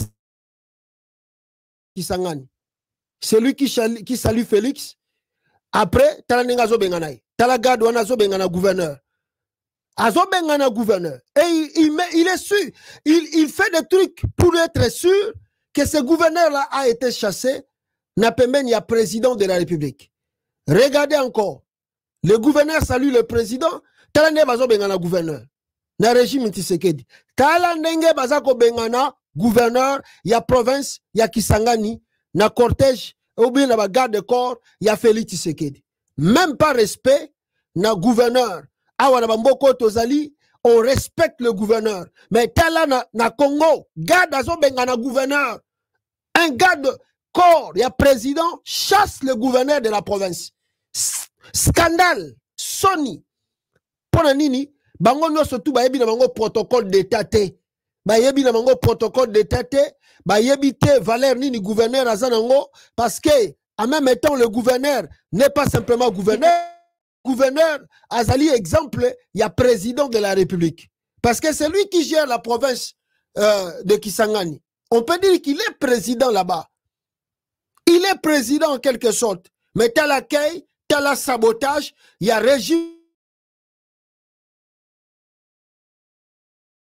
Kisangani. C'est lui qui, qui salue Félix. Après, tala nengazo bengana. Tala garde wana zo bengana gouverneur. Azo bengana gouverneur. Et il, il, met, il est sûr. Il, il fait des trucs pour être sûr que ce gouverneur-là a été chassé. Napemben, il y a président de la République. Regardez encore. Le gouverneur salue le président. Tala ne bazo bengana gouverneur. Na régime Tshisekedi. Tala nenge bazako bengana gouverneur. Ya province, ya Kisangani. Na cortège, ou bien na garde de corps, ya Félix Tshisekedi. Même pas respect, na gouverneur. Awa na bamboko tozali, on respecte le gouverneur. Mais tala na, na Congo, garde azo bengana gouverneur. Un garde corps, il y a président, chasse le gouverneur de la province. Scandale, Sony. Pour nini, bango no surtout ba yebi na bango protocole d'état té. Ba yebi na bango protocole d'état té, ba yebi té valeur nini gouverneur azanango parce que en même temps le gouverneur n'est pas simplement gouverneur. Gouverneur azali exemple, il y a président de la République. Parce que c'est lui qui gère la province euh, de Kisangani. On peut dire qu'il est président là-bas. Il est président en quelque sorte. Mais t'as l'accueil, t'as la sabotage, il y a régime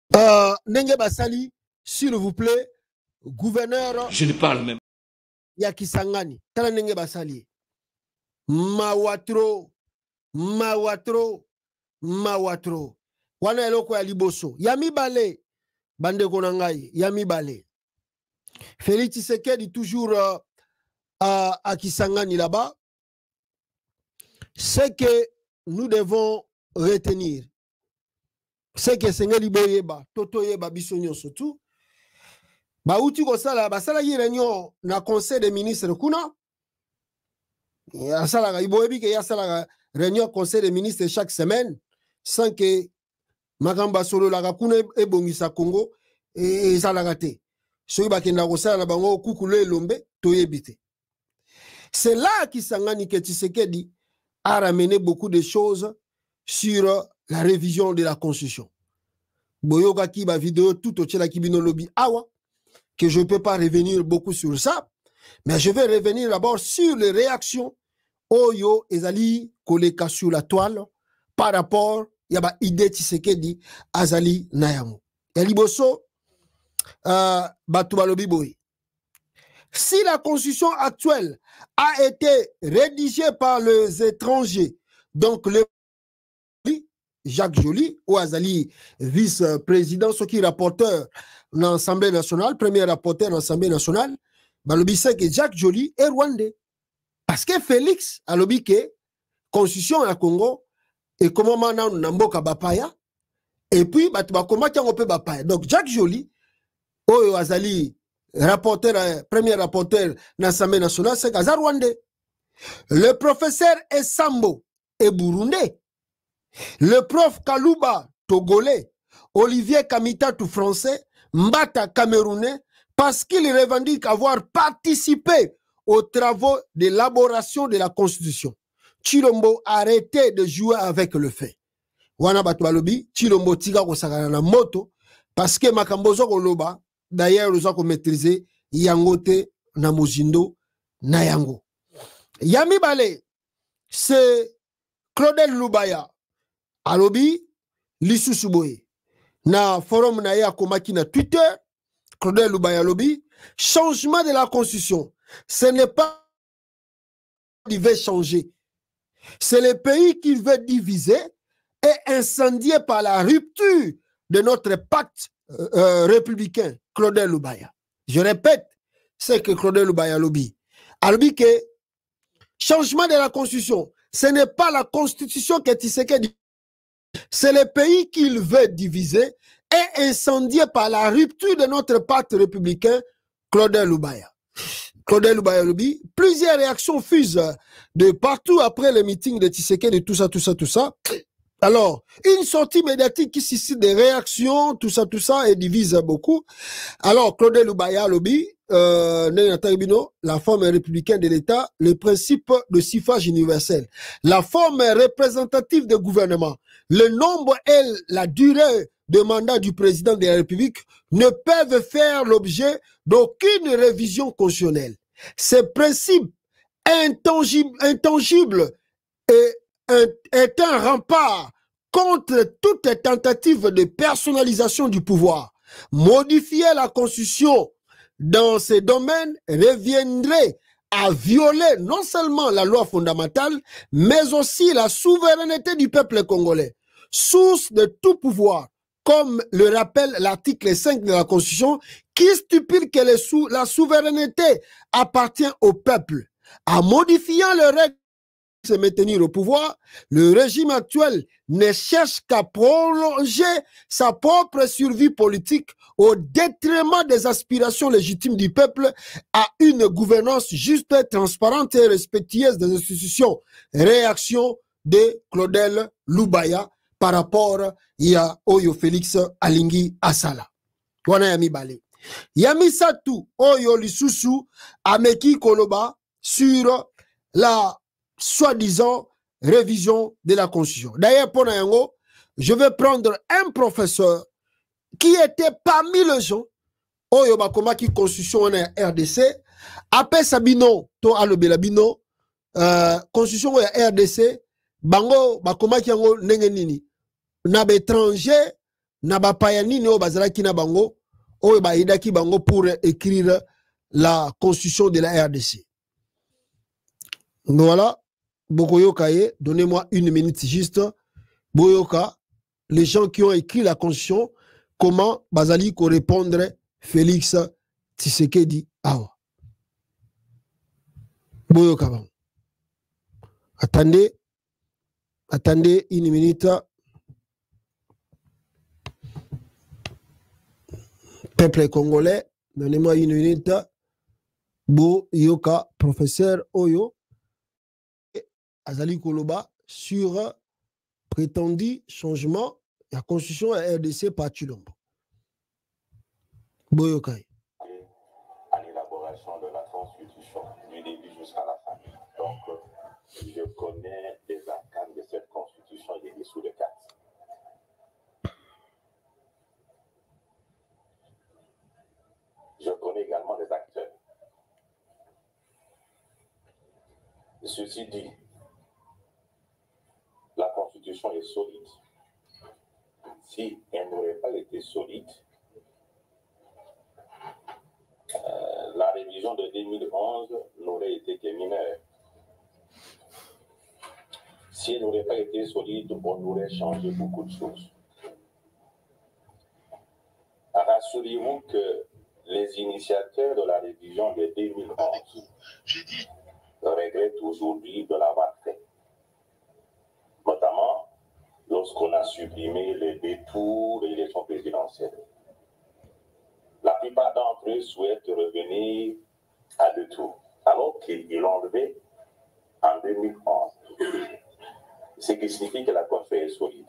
Euh, Nenge Basali, s'il vous plaît, gouverneur. Je ne parle même. Yakisangani, Tala Nenge Basali. Mawatro, Mawatro, Mawatro. Wana eloko ya liboso. Yami Bale, Bande Konangai, Yami Bale. Félix Tshisekedi toujours euh, à, à Kisangani là-bas. Ce que nous devons retenir, c'est que Sengeli Boyeba, Toto Yeba Bisonyo surtout, ba uti ko sala ba sala yi réunion na conseil des ministres kuna ya sala ga iboyebi ke ya sala ga réunion conseil des ministres chaque semaine sans que makamba solo la ga kuna e bongisa Congo e sala ga te so ba kenda ko sala na bango kukule lombe to yebite. C'est là qui Kisangani que Tshisekedi a ramené beaucoup de choses sur la révision de la Constitution. Boyoga ki ba vidéo tout au tchela kibino lobby awa que je ne peux pas revenir beaucoup sur ça, mais je vais revenir d'abord sur les réactions Oyo Ezali Koleka sur la toile par rapport à l'idée Tshisekedi Azali Nayamu. Eliboso, euh, Batubalobi Boy. Si la constitution actuelle a été rédigée par les étrangers, donc le Jacques Joly, ou Azali, vice-président, ce qui est rapporteur dans l'Assemblée nationale, premier rapporteur dans l'Assemblée nationale, balobi c'est que Jacques Joly est rwandais. Parce que Félix a lobi que constitution à Congo et comment maintenant Namboka Bapaya et puis comment on peut Bapaya. Donc Jacques Joly, ou Azali, rapporteur, premier rapporteur dans l'Assemblée nationale, c'est Gaza rwandais. Le professeur Essambo est burundais. Le prof Kalouba, togolais, Olivier Kamita, tout français, Mbata, camerounais, parce qu'il revendique avoir participé aux travaux d'élaboration de la Constitution. Chilombo, arrêtez de jouer avec le fait. Wana Batoualobi, Chilombo tiga ko sakana na moto, parce que Makambozo Koloba, d'ailleurs, nous avons maîtrisé Yangote, Namozindo, Nayango. Yami Bale, c'est Claudel Lubaya. Alobi, Lissusuboye. Na forum na ya komaki na Twitter, Claudel Lubaya Alobi, changement de la constitution. Ce n'est pas qu'il veut changer. C'est le pays qui veut diviser et incendier par la rupture de notre pacte euh, euh, républicain, Claudel Lubaya. Je répète, c'est que Claudel Lubaya Alobi. Alobi que changement de la constitution, ce n'est pas la constitution que Tshisekedi. C'est le pays qu'il veut diviser et incendier par la rupture de notre pacte républicain, Claudel Lubaya. Claudel Lubaya Lobi, plusieurs réactions fusent de partout après le meeting de Tshisekedi, de tout ça, tout ça, tout ça. Alors, une sortie médiatique qui suscite des réactions, tout ça, tout ça, et divise beaucoup. Alors, Claudel Lubaya Lobi, euh, la forme républicaine de l'État, le principe de suffrage universel, la forme représentative de gouvernement, le nombre et la durée de mandat du président de la République ne peuvent faire l'objet d'aucune révision constitutionnelle. Ces principes intangibles, intangibles est, est un rempart contre toute tentative de personnalisation du pouvoir. Modifier la Constitution dans ces domaines reviendrait à violer non seulement la loi fondamentale, mais aussi la souveraineté du peuple congolais, source de tout pouvoir, comme le rappelle l'article cinq de la Constitution, qui stipule que les sou la souveraineté appartient au peuple. En modifiant les règles de se maintenir au pouvoir, le régime actuel ne cherche qu'à prolonger sa propre survie politique au détriment des aspirations légitimes du peuple à une gouvernance juste, transparente et respectueuse des institutions. Réaction de Claudel Lubaya par rapport à Oyo Félix Alingi Asala. Wana yami bale. Yami Satu Oyo Lisusu Ameki Koloba sur la soi-disant révision de la Constitution. D'ailleurs, pour Nayango, je vais prendre un professeur qui était parmi les gens Oyo Bakoma qui Constitution en R D C, après Sabino, to alobela bino, euh, Constitution en R D C, Bango Bakoma qui Yango Nengenini. Na étranger na bapaya nini oyo bazalaki na bango oyo bayidaki bango pour écrire la constitution de la R D C. Voilà, Bokoyoka ye, donnez-moi une minute juste. Boyoka, les gens qui ont écrit la constitution, comment bazali ko répondre Félix Tshisekedi awa. Boyoka bang. Attendez, attendez une minute. Peuple congolais, donnez-moi une minute. Bo yoka, professeur Oyo, Azali Koloba, sur prétendu changement de la constitution à R D C par Tshilombo. Bo yoka. À l'élaboration de la constitution, du début jusqu'à la fin. Donc, je connais les arcanes de cette constitution et des dessous de quatre. Je connais également les acteurs. Ceci dit, la Constitution est solide. Si elle n'aurait pas été solide, euh, la révision de deux mille onze n'aurait été que mineure. Si elle n'aurait pas été solide, on aurait changé beaucoup de choses. Rassurez-vous que les initiateurs de la révision de deux mille onze regrettent aujourd'hui de l'avoir fait. Notamment lorsqu'on a supprimé les détours de l'élection présidentielle. La plupart d'entre eux souhaitent revenir à deux tours, alors qu'ils l'ont enlevé en deux mille onze. Ce qui signifie que la constitution est solide.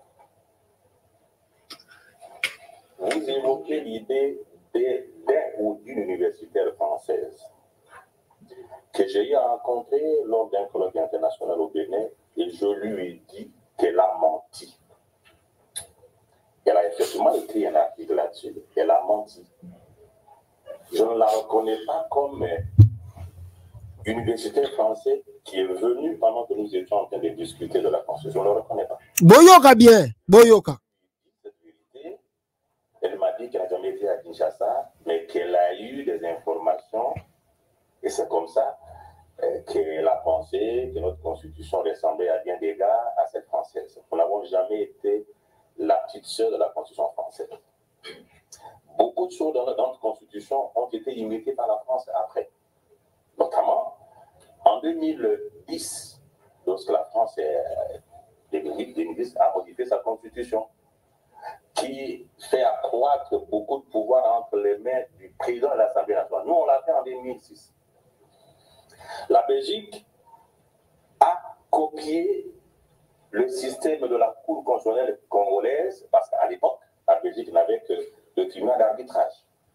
Vous évoquez l'idée d'un ou d'une universitaire française que j'ai eu à rencontrer lors d'un colloque international au Bénin et je lui ai dit qu'elle a menti. Elle a effectivement écrit un article là-dessus. Elle a menti. Je ne la reconnais pas comme universitaire français qui est venu pendant que nous étions en train de discuter de la Constitution. Je ne le reconnais pas. Boyoka bien, Boyoka. Cette vérité, elle m'a dit qu'elle n'a jamais été à Kinshasa, mais qu'elle a eu des informations. Et c'est comme ça euh, qu'elle a pensé que notre constitution ressemblait à bien des gars à cette française. Nous n'avons jamais été la petite sœur de la constitution française. Beaucoup de choses dans notre constitution ont été imitées par la France après. Notamment, en deux mille dix, lorsque la France est, deux mille dix, a modifié sa constitution, qui fait accroître beaucoup de pouvoir entre les mains du président de l'Assemblée nationale. Nous, on l'a fait en deux mille six. La Belgique a copié le système de la Cour constitutionnelle congolaise, parce qu'à l'époque, la Belgique n'avait que le tribunal d'arbitrage.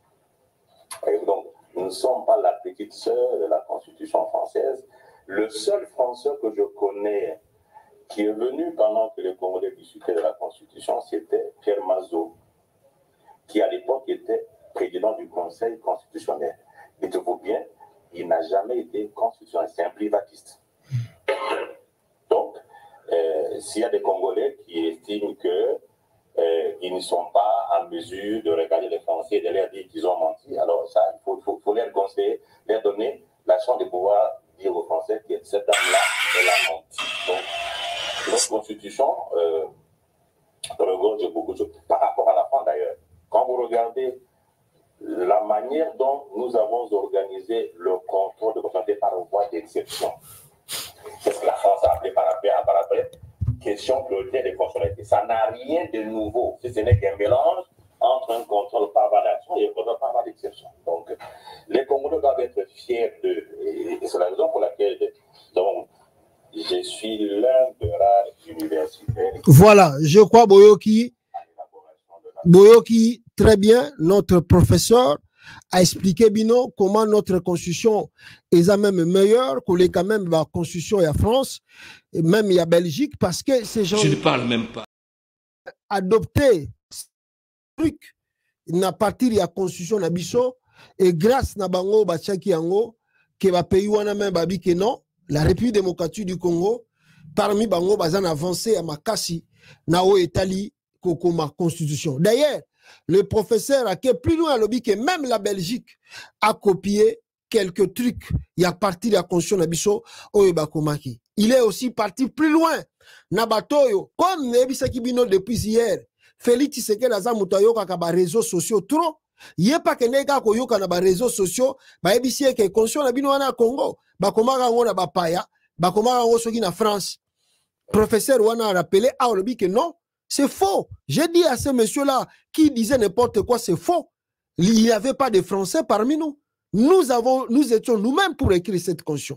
Et donc, nous ne sommes pas la petite sœur de la Constitution française. Le seul Français que je connais qui est venu pendant que les Congolais discutaient de la Constitution, c'était Pierre Mazeaud, qui à l'époque était président du Conseil constitutionnel. Dites-vous bien, il n'a jamais été constitutionnel, c'est un privatiste. Donc, euh, s'il y a des Congolais qui estiment que euh, ils ne sont pas en mesure de regarder les Français et de leur dire qu'ils ont menti, alors ça, il faut, faut, faut leur conseiller, leur donner la chance de pouvoir dire aux Français que cette dame-là, elle a menti. Donc, notre constitution euh, regorge beaucoup de choses par rapport à la France d'ailleurs. Quand vous regardez la manière dont nous avons organisé le contrôle de constitution par voie d'exception, c'est ce que la France a appelé par appel, par appel question prioritaire des constitutionnalités. Ça n'a rien de nouveau, si ce n'est qu'un mélange entre un contrôle par voie d'action et un contrôle par voie d'exception. Donc, les Congolais doivent être fiers d'eux. Et, et c'est la raison pour laquelle donc, je suis l'un de rares universitaires. Voilà, je crois Boyoki, Boyoki, très bien, notre professeur a expliqué Bino comment notre constitution est même meilleure que les quand même la constitution et la France, et même il y a Belgique, parce que ces gens. Je ne parle même pas. Adopté ce truc, na partir de la constitution na biso, et grâce na bango bachaki yango, que ba pays wana même babi que non, la République démocratique du Congo, parmi bango bazan avancé à Makasi, na o etali Kokoma constitution. D'ailleurs, le professeur a été plus loin à lobby que même la Belgique a copié quelques trucs. Il y a parti de la constitution d'Abisso Oyebakomaki. Il est aussi parti plus loin. Nabatoyo, comme Nebisa Kibino depuis hier, Félix Tshisekedi Aza Mutayo Kakaba réseaux sociaux trop. Yé pas que nega koyoka na ba réseaux sociaux, ba ebisi ke constitution na bino wana Congo, ba komaka ngona ba paya, ba komaka ngo soki na France. Professeur Wana a rappelé à Olobi que non, c'est faux. J'ai dit à ce monsieur-là qui disait n'importe quoi, c'est faux. Il n'y avait pas de Français parmi nous. Nous avons, nous étions nous-mêmes pour écrire cette constitution.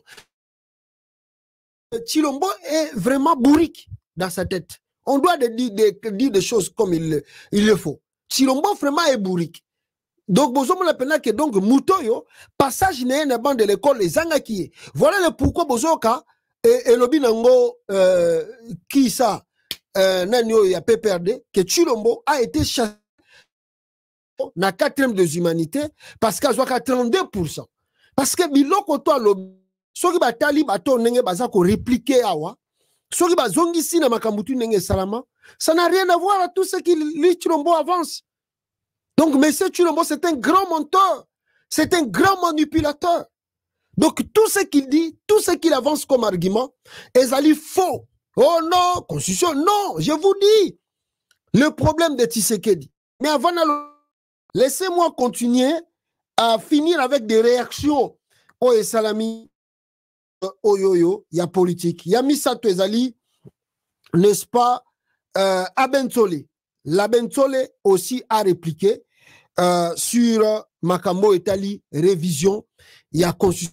Tshilombo est vraiment bourrique dans sa tête. On doit de dire, de, dire des choses comme il, il le faut. Tshilombo vraiment est bourrique. Donc, Bozomo l'appelle que donc Moutoyo, passage n'est un banc de l'école, les Zangaki. Voilà le pourquoi Bozoka et Lobi Nango, euh, qui ça, euh, Nanyo y a P P R D, que Tshilombo a été chassé dans la quatrième des humanités parce qu'à trente-deux pour cent. Parce que Biloko toi Lobi, ceux qui batali bato nenge bazako répliquer awa, ceux qui bazongi si na makambutu nenge salama, ça n'a rien à voir à tout ce qui lui Tshilombo avance. Donc, M. Tshilombo, c'est un grand menteur. C'est un grand manipulateur. Donc, tout ce qu'il dit, tout ce qu'il avance comme argument, est faux. Oh non, constitution, non, je vous dis. Le problème de Tshisekedi. Mais avant, laissez-moi continuer à finir avec des réactions. Oh, et Salami, oh yo yo, il y a politique. Il y a Misato Ezali, n'est-ce pas, euh, Abentole. L'Abentole aussi a répliqué. Euh, sur euh, Makambo Etali, révision, il y a constitution.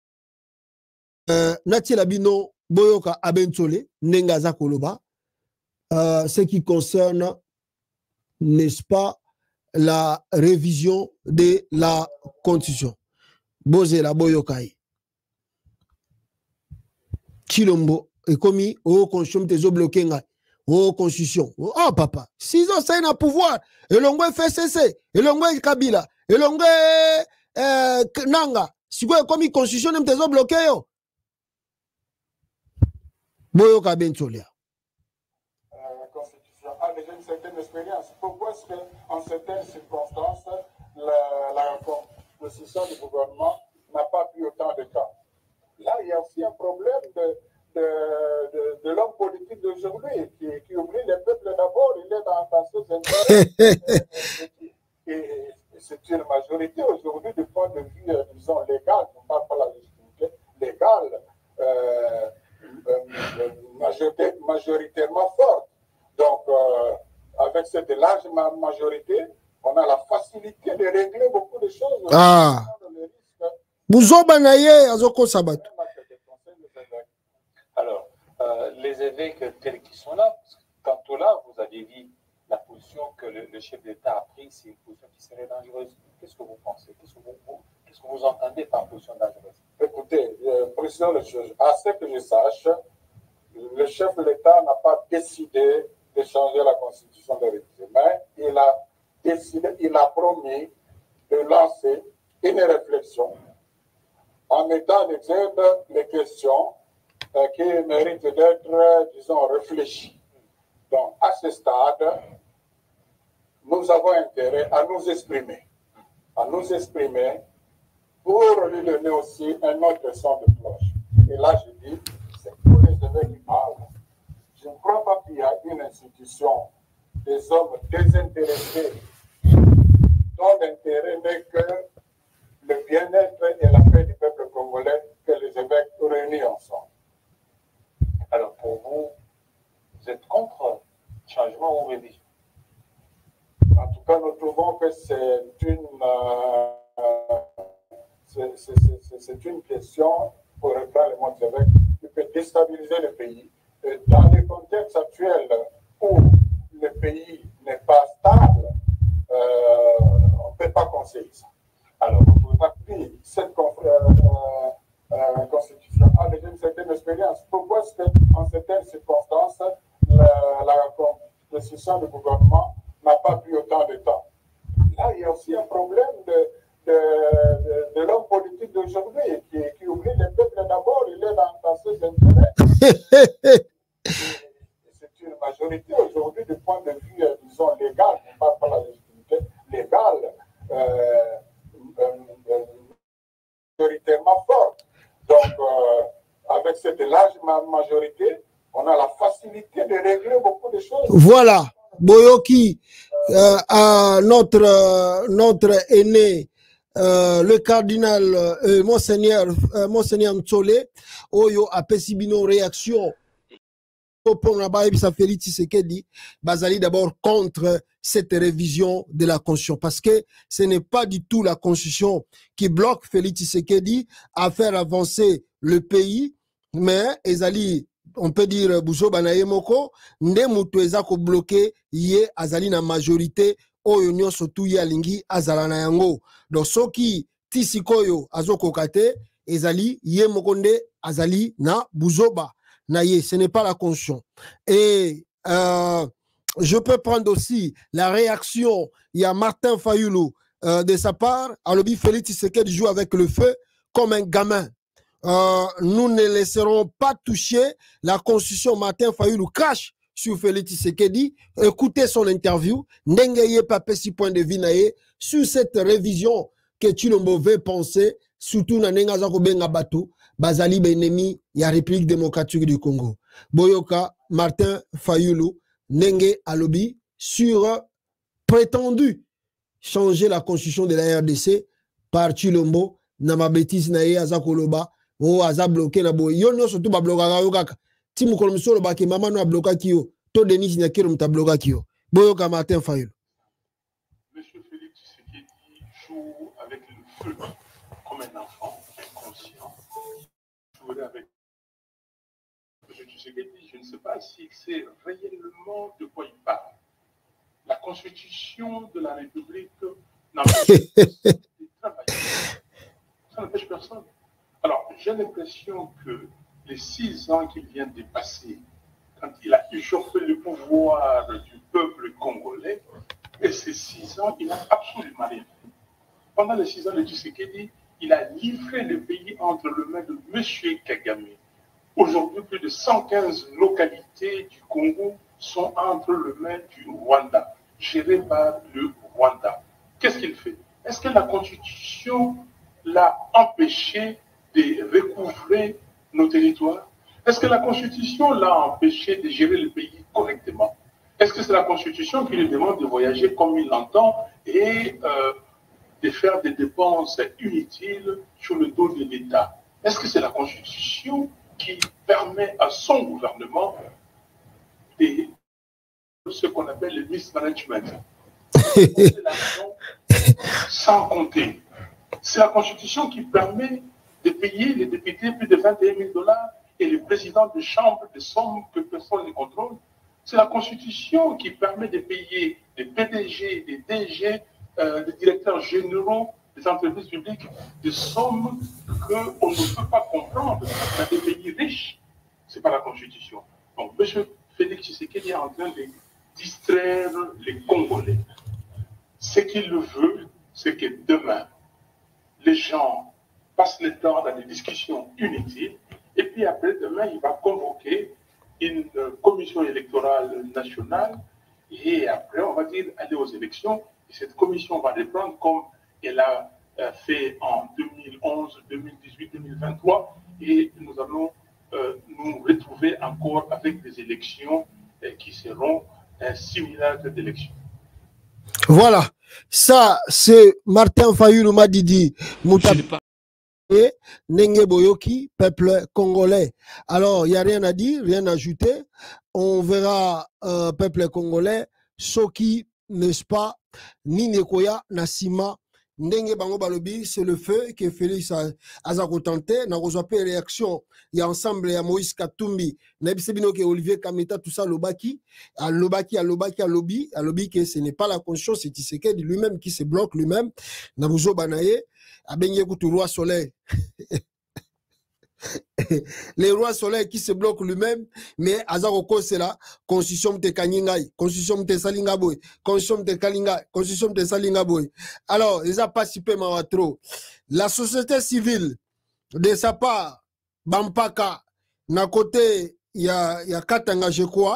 Euh, Nati Labino Boyoka Abentole, Nengaza Koloba, euh, ce qui concerne, n'est-ce pas, la révision de la constitution. Boze la Boyokai. Tshilombo, et commis, oh, constitution, t'es bloqué. Oh, constitution. Oh, papa. S'ils ont ça, un pouvoir. Et l'ongwe F C C. Et l'ongwe Kabila. Et l'ongwe euh, Nanga. Si vous avez commis constitution, vous avez bloqué. Boyo Kabentolia. La constitution a déjà une certaine expérience. Pourquoi est-ce qu'en certaines circonstances, la, la constitution du gouvernement n'a pas pris autant de temps? Là, il y a aussi un problème de. de, de, de l'homme politique d'aujourd'hui qui, qui oublie les peuples d'abord, il est dans, dans ses intérêts. et, et, et c'est une majorité aujourd'hui du point de vue, euh, disons, légal, on ne parle pas de la légitimité, légale, euh, euh, majorité, majoritairement forte. Donc, euh, avec cette large majorité, on a la facilité de régler beaucoup de choses. Ah! Bouzobanaye, Azoko Sabat. Alors, euh, les évêques tels qu'ils sont là, tantôt là, vous avez dit la position que le, le chef d'État a prise, c'est une position qui serait dangereuse. Qu'est-ce que vous pensez? Qu'est-ce que vous, vous, qu'est-ce que vous entendez par position dangereuse? Écoutez, euh, précisons les choses. À ce que je sache, le chef de l'État n'a pas décidé de changer la constitution de l'État, mais il a décidé, il a promis de lancer une réflexion en mettant en exergue les questions Euh, qui mérite d'être, euh, disons, réfléchi. Donc, à ce stade, nous avons intérêt à nous exprimer, à nous exprimer pour lui donner aussi un autre son de cloche. Et là, je dis, c'est tous les évêques qui parlent. Je ne crois pas qu'il y a une institution des hommes désintéressés dont l'intérêt n'est que le bien-être et la paix du peuple congolais que les évêques réunis ensemble. Alors, pour vous, vous êtes contre changement ou révision? En tout cas, nous trouvons que c'est une, euh, c'est, c'est, c'est, c'est une question, pour reprendre les mots des évêques, qui peut déstabiliser le pays. Et dans le contexte actuel où le pays n'est pas stable, euh, on ne peut pas conseiller ça. Alors, on ne peut pas dire cette conférence. La Constitution a déjà une certaine expérience. Pourquoi est-ce qu'en certaines circonstances, la, la Constitution du gouvernement n'a pas pris autant de temps? Là, il y a aussi un problème de, de, de, de l'homme politique d'aujourd'hui qui, qui oublie les peuples d'abord, il est dans, dans ses intérêts. C'est une majorité. majorité aujourd'hui du point de vue, euh, disons, légal, on parle pas de la légitimité légale, euh, euh, euh, majoritairement forte. Donc, euh, avec cette large majorité, on a la facilité de régler beaucoup de choses. Voilà, Boyoki, euh, à notre, euh, notre aîné, euh, le cardinal euh, Monseigneur, euh, Monseigneur Mtsole, Oyo a Pessibino réaction. Félix Tshisekedi, Bazali d'abord contre cette révision de la Constitution parce que ce n'est pas du tout la Constitution qui bloque Félix Tshisekedi à faire avancer le pays, mais Ezali, on peut dire Bousso Banaye Moko, nde mutu eza ko bloquer ye azali na majorité oyo nyonso tu ya lingi azala na yango. Donc soki tisikoyo azoko kate ezali ye moko nde azali na buzoba. Naye, ce n'est pas la Constitution. Et euh, je peux prendre aussi la réaction. Il y a Martin Fayoulou euh, de sa part. Alobi Félix Tshisekedi joue avec le feu comme un gamin. Euh, nous ne laisserons pas toucher la Constitution. Martin Fayoulou crache sur Félix Tshisekedi. Écoutez son interview. N'engayez pas petit point de vue naye sur cette révision que Tshilombo veut penser, surtout dans Nengaza Kobenga Batou. Bazali Benemi, ya République démocratique du Congo. Boyoka, Martin Fayoulou, Nenge Alobi, sur prétendu changer la constitution de la R D C par Tshilombo, Nama bêtise nae azakoloba, o aza bloqué na boy. Yo no surtout ba bloqué kaka. Timu kolomso loba ke mama no a bloqué kio. To Denis Nyakiro mta bloqué kio. Boyoka Martin Fayoulou. Monsieur Félix Tshisekedi joue avec le feu comme un enfant inconscient. Avec M. Tshisekedi, je ne sais pas s'il sait réellement de quoi il parle. La Constitution de la République n'empêche personne de travailler. Ça n'empêche personne. Alors, j'ai l'impression que les six ans qu'il vient de passer, quand il a usurpé le pouvoir du peuple congolais, et ces six ans, il n'a absolument rien fait. Pendant les six ans de Tshisekedi, il a livré le pays entre les mains de M. Kagame. Aujourd'hui, plus de cent quinze localités du Congo sont entre les mains du Rwanda, gérées par le Rwanda. Qu'est-ce qu'il fait? Est-ce que la Constitution l'a empêché de recouvrer nos territoires? Est-ce que la Constitution l'a empêché de gérer le pays correctement? Est-ce que c'est la Constitution qui lui demande de voyager comme il l'entend et euh, de faire des dépenses inutiles sur le dos de l'État? Est-ce que c'est la Constitution qui permet à son gouvernement de ce qu'on appelle le mismanagement, sans compter? C'est la Constitution qui permet de payer les députés plus de vingt et un mille dollars et les présidents de chambre des sommes que personne ne contrôle. C'est la Constitution qui permet de payer des P D G, des D G, euh, des directeurs généraux des entreprises publiques, des sommes qu'on ne peut pas comprendre dans des pays riches. Ce n'est pas la Constitution. Donc, M. Félix Tshisekedi est en train de distraire les Congolais. Ce qu'il veut, c'est que demain, les gens passent le temps dans des discussions inutiles, et puis après, demain, il va convoquer une commission électorale nationale, et après, on va dire, aller aux élections, et cette commission va reprendre comme elle a fait en deux mille onze, deux mille dix-huit, deux mille vingt-trois, et nous allons euh, nous retrouver encore avec des élections euh, qui seront un simulacre d'élections. Voilà, ça c'est Martin Fayoulou Madidi Moutabi et Nenge Boyoki, peuple congolais. Alors, il n'y a rien à dire, rien à ajouter. On verra euh, peuple congolais, Soki, n'est-ce pas, Ninekoya, Nassima, Ndenge Bango Balobi, c'est le feu que Félix Azako tenté. N'a reçu pas réaction. Il y a ensemble, il y a Moïse Katumbi, Nebisebino que Olivier Kameta, tout ça, Lobaki, à Lobaki, à Lobaki, à Lobby, à Lobby que ce n'est pas la conscience, c'est Tshisekedi lui-même qui se bloque lui-même. Nabuzo Banaye, à Benye Koutou Roi Soleil. Les rois soleil qui se bloquent lui-même, mais Azaroko c'est la constitution de Kaningai, constitution de Salingaboy, constitution de Kalinga, constitution de Salingaboy. Alors, ils ont participé à trop. La société civile, de sa part, Bampaka, d'un côté, il y a, y a Katanga, je crois,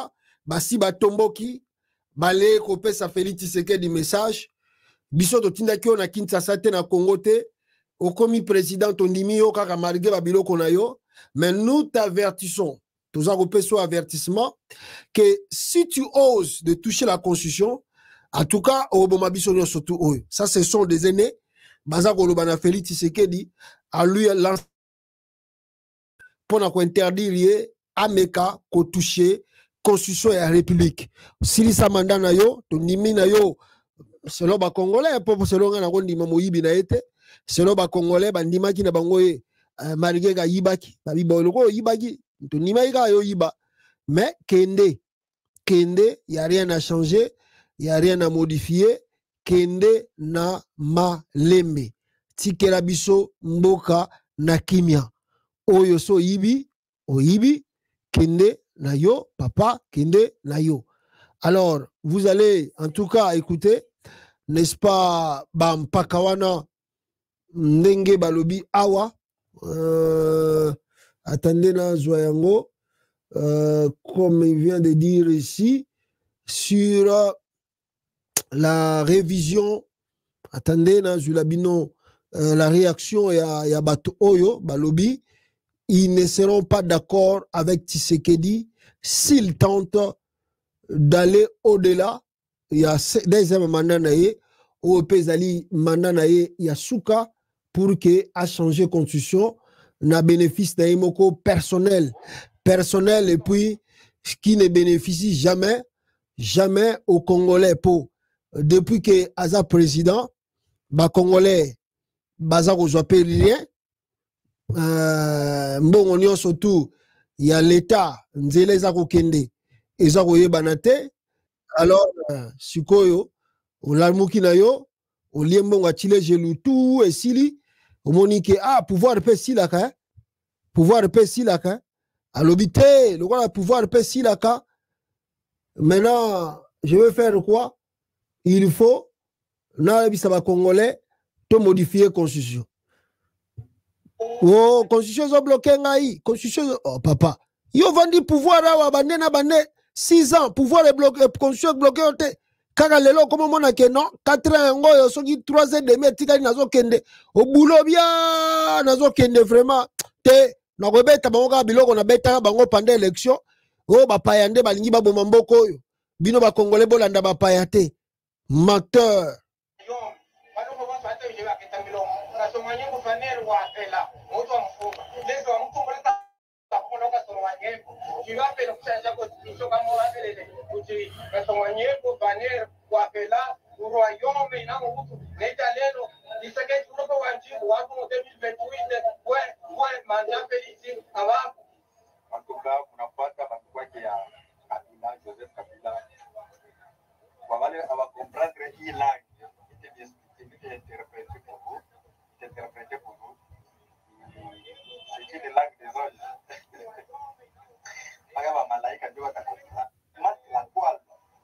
basi batomboki bale kopesa Félix Tshisekedi message biso totinda ki na Kinshasa te na Congo te okomi président tondimi yo kaka malgré babiloko na yo, mais nous t'avertissons, tous en repéso avertissement que si tu oses de toucher la constitution, en tout cas au bomabiso surtout eux, ça ce sont des aînés bazako lobana Félix Tshisekedi à lui lance pour interdire ameka ko toucher constitution et la république sili sa mandat na yo tondimi na yo selon ba congolais pour selon na kondima moyibi na ete selon ba congolais bandima ki na bango e malgré ga yibaki ba bibolo ko yibaki tondima ika yo yiba mais kende kende y a rien à changer, y a rien à modifier, kende na malembe tikela biso mboka na kimia oyo so yibi oyibi kende na yo papa kende na yo. Alors vous allez en tout cas écouter, n'est-ce pas, bam pakawana ndenge balobi awa euh, attendez na zoyango euh, comme il vient de dire ici sur euh, la révision, attendez na zulabino euh, la réaction ya ya bato oyo balobi ils ne seront pas d'accord avec Tshisekedi s'il tente d'aller au-delà. Il y a deuxième mandat naye au pezali mandat naye yasuka pour que a changé constitution na bénéfice naye moko personnel personnel et puis qui ne bénéficie jamais jamais aux Congolais pour depuis que Aza président ba Congolais baza ko joper rien euh mbongo nyonso tout il y a l'état nzele za ko kende eza ko yebana te. Alors, euh, sikoyo, olamuki na yo, oliembonga chile gelu tout et sili, au monique ah pouvoir pe silaka, pouvoir pe silaka, à l'obité, le roi pouvoir pe silaka. Maintenant, je vais faire quoi? Il faut, na bisaba congolais, te modifier constitution. Oh, constitution zo bloqué ngai, constitution, oh papa, yo vandi pouvoir awa bande na bande. six ans, pouvoir le bloquer, constitution bloqué. Kaka lelo, comme on a que non, quatre ans, yo soki trois ans demi, tika nazo kende. Au boulot bien, nazo kende vraiment. Te, na rebeta bango biloko na beta bango pendant l'élection. Oh, ba payande, ba lingi ba bomamboko yo. Bino ba congolais bolanda ba payate. Menteur. Tu vas faire changer la constitution comme on va faire les outils. Mais son moyen pour venir pour appeler au royaume, il n'a pas beaucoup. Les Italiens, ils se quittent pour le voiture, ou en deux mille vingt-huit, ouais, ouais, mandat félicite, avant. En tout cas, on n'a pas de quoi qu'il y a Kabila, Joseph Kabila. On va comprendre qu'il a été interprété pour vous, interprété pour vous. C'est une langue des anges. Malaika ndio watakufa mati la kwala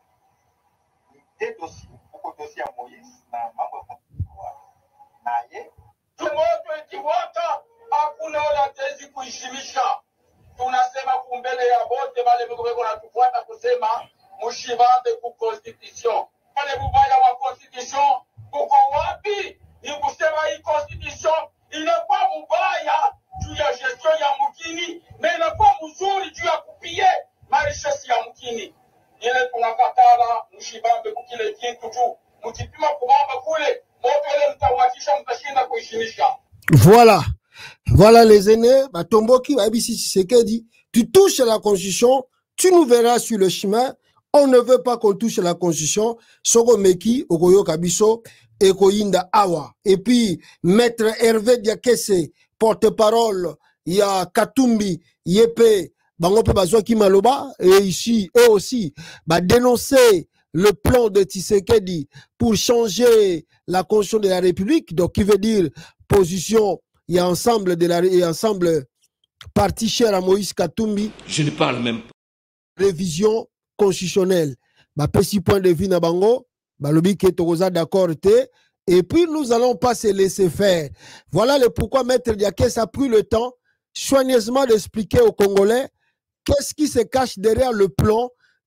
ndio dossier uko dossier ya Moïse na mambo naye tumoto etiwaka hakuna wala tezi kuishimisha. Tunasema kumbele ya bote wale mko na tufuata kusema mushibande ku constitution wale bubaya wa constitution kuko wapi? Ni kusema hii constitution inakuwa mubaya juu ya gestion ya mukini mais inakuwa mzuri juu ya kupie marishesi ya mukini. Ile tunakatala mshibambe kukile kitu tu mkipima kubamba kule moto ile mtawakisha mtashinda kuishimisha. Voilà. Voilà les aînés, Batomboki, Abisi Tshisekedi, tu touches la constitution, tu nous verras sur le chemin. On ne veut pas qu'on touche la constitution. Soko Meki, Okoyo Kabiso, Ekoyinda Awa. Et puis, Maître Hervé Diakese, porte-parole, il y a Katumbi, Yepe, Bangope Bazoki Maloba, et ici, eux aussi, bah, dénoncer le plan de Tshisekedi pour changer la constitution de la République, donc qui veut dire position, il y a ensemble de la, il y a ensemble parti cher à Moïse Katumbi. Je ne parle même pas. Révision constitutionnelle. Bah, petit point de vue na bango, bah, le bic est d'accord, et puis nous allons pas se laisser faire. Voilà le pourquoi Maître Diakès a pris le temps soigneusement d'expliquer aux Congolais qu'est-ce qui se cache derrière le plan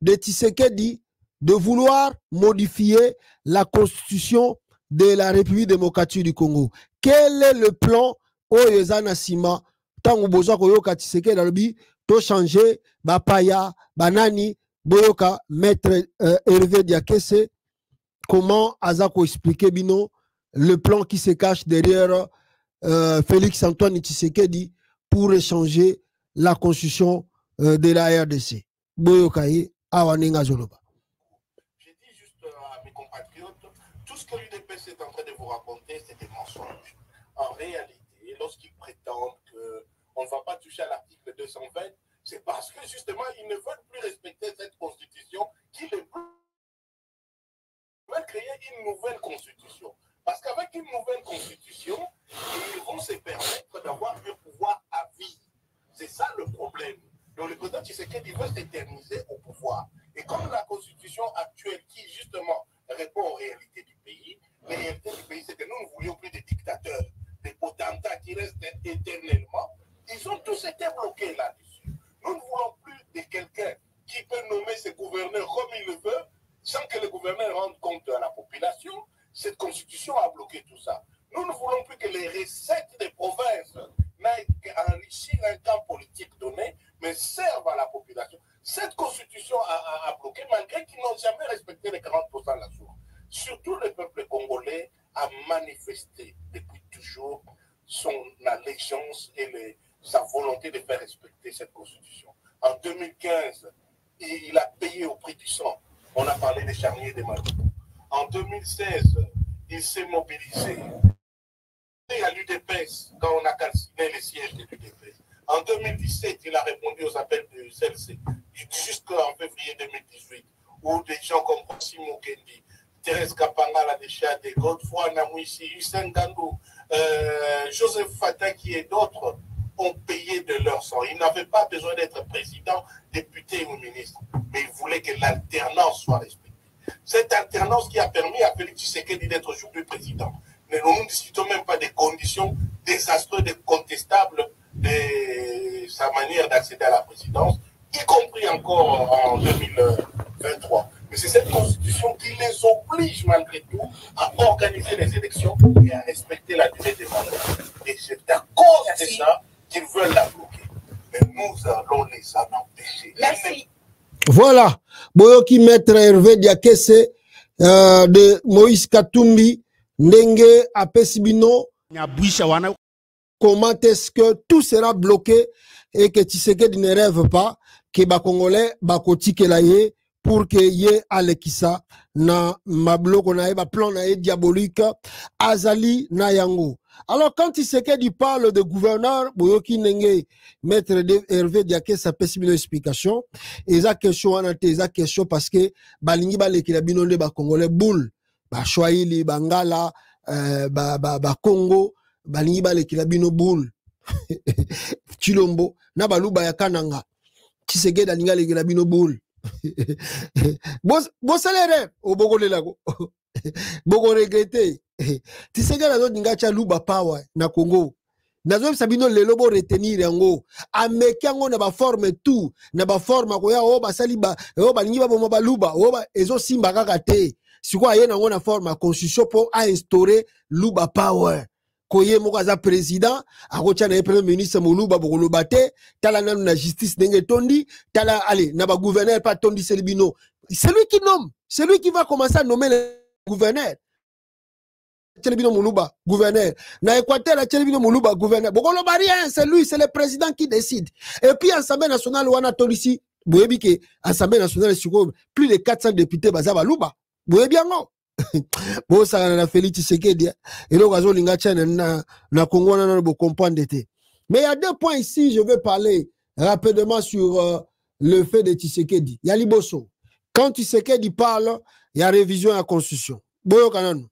de Tshisekedi de vouloir modifier la constitution de la République démocratique du Congo. Quel est le plan Oyoza Nassima tant besoin koyoka Tshisekedi alobi to changer ba paya banani boyoka maître euh, Hervé Diakese comment Azako expliquer bino le plan qui se cache derrière euh, Félix Antoine Tshisekedi pour changer la constitution euh, de la R D C. Boyoka yi awaninga zoloba. J'ai dit juste à mes compatriotes, tout ce que l'U D P C est en train de vous raconter, c'est des mensonges. En réalité, lorsqu'ils prétendent qu'on ne va pas toucher à l'article deux cent vingt, c'est parce que justement, ils ne veulent plus respecter cette constitution qui les veulent créer une nouvelle constitution. Parce qu'avec une nouvelle constitution, ils vont se permettre d'avoir un pouvoir à vie. C'est ça le problème. Donc le président Tshisekedi veut s'éterniser au pouvoir. Et comme la constitution actuelle qui justement répond aux réalités du pays, les réalités du pays, c'est que nous ne voulions plus des dictateurs, des potentats qui restent éternellement. Ils ont tous été bloqués là-dessus. Nous ne voulons plus de quelqu'un qui peut nommer ses gouverneurs comme il le veut, sans que les gouverneurs rendent compte à la population. Cette constitution a bloqué tout ça. Nous ne voulons plus que les recettes des provinces n'aillent qu'enrichir un camp politique donné, mais servent à la population. Cette constitution a, a, a bloqué, malgré qu'ils n'ont jamais respecté les quarante pour cent de la source. Surtout le peuple congolais a manifesté depuis toujours son allégeance et les, sa volonté de faire respecter cette constitution. En deux mille quinze, il, il a payé au prix du sang. On a parlé des charniers des Malou. En deux mille seize, il s'est mobilisé. Et à l'U D P S, quand on a calciné les sièges de l'U D P S. En deux mille dix-sept, il a répondu aux appels du C L C, jusqu'en février deux mille dix-huit, où des gens comme Simo Kendi, Thérèse Kapanga, la Déchade, Godefroy Namouissi, Hussein Gandou, euh, Joseph Fataki et d'autres ont payé de leur sang. Ils n'avaient pas besoin d'être président, député ou ministre, mais ils voulaient que l'alternance soit respectée. Cette alternance qui a permis à Félix Tshisekedi d'être aujourd'hui président. Mais nous ne discutons même pas des conditions désastreuses, contestables de sa manière d'accéder à la présidence, y compris encore en deux mille vingt-trois. Mais c'est cette constitution qui les oblige malgré tout à organiser les élections et à respecter la durée des mandats. Et c'est à cause de ça qu'ils veulent la bloquer. Mais nous allons les en empêcher. Merci. Voilà. Boyoki maître Hervé Diakese euh, de Moïse Katumbi, Ndenge Apesibino. Comment est-ce que tout sera bloqué et que Tshisekedi ne rêve pas que les Congolais bakoti kelaye pour que ye alekisa na mabloko na ba plan na diabolique azali na yango. Alors quand Tshisekedi parle de gouverneur boyoki nenge maître Hervé Diakese apesi bino explication eza question wana te eza question parce que balingi balekela bino nde ba Congolais boule ba Swahili bangala euh, ba ba ba Congo balingi balekela bino boule Chilombo na baluba ya kananga Tshisekedi alinga lekela bino boule Bos bosalere obogolela ko boko regretter Tshisekedi azo dinga cha luba power na Congo nazo sabino lelo bo retenir yango ameki yango na ba forme tout na ba forme ko ya o basali ba o balingi ba bo ba luba o ba ezo simba kaka te siko aye nango na forme constitution pour a instaurer luba power koye moko aza président akotia na premier ministre moluba bokoloba te tala nanu na justice ndenge tondi tala allez na ba gouverneur pas tondi selibino c'est lui qui nomme c'est lui qui va commencer à nommer les gouverneurs Tchelibino Moulouba, gouverneur. Na Équateur, Tchelibino Moulouba, gouverneur. Bokoloba rien, c'est lui, c'est le président qui décide. Et puis, Assemblée nationale, on a tout ici. Vous voyez que l'Assemblée nationale, plus de quatre cents députés, Bazaba Louba. Vous voyez bien, non? Bon, ça, on a Félix Tshisekedi. Et là, on a na Congo, on a comprendre. Mais il y a deux points ici, je veux parler rapidement sur euh, le fait de Tshisekedi. Il y a Liboso. Quand Tshisekedi parle, il y a révision à la Constitution. Boyo Kanano.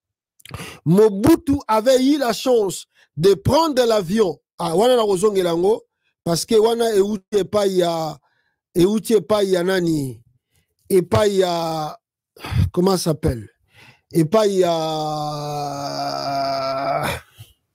Mobutu avait eu la chance de prendre l'avion à wana na kozongelango parce que wana euti pas ya euti pas ya nani et pas ya comment ça s'appelle et pas ya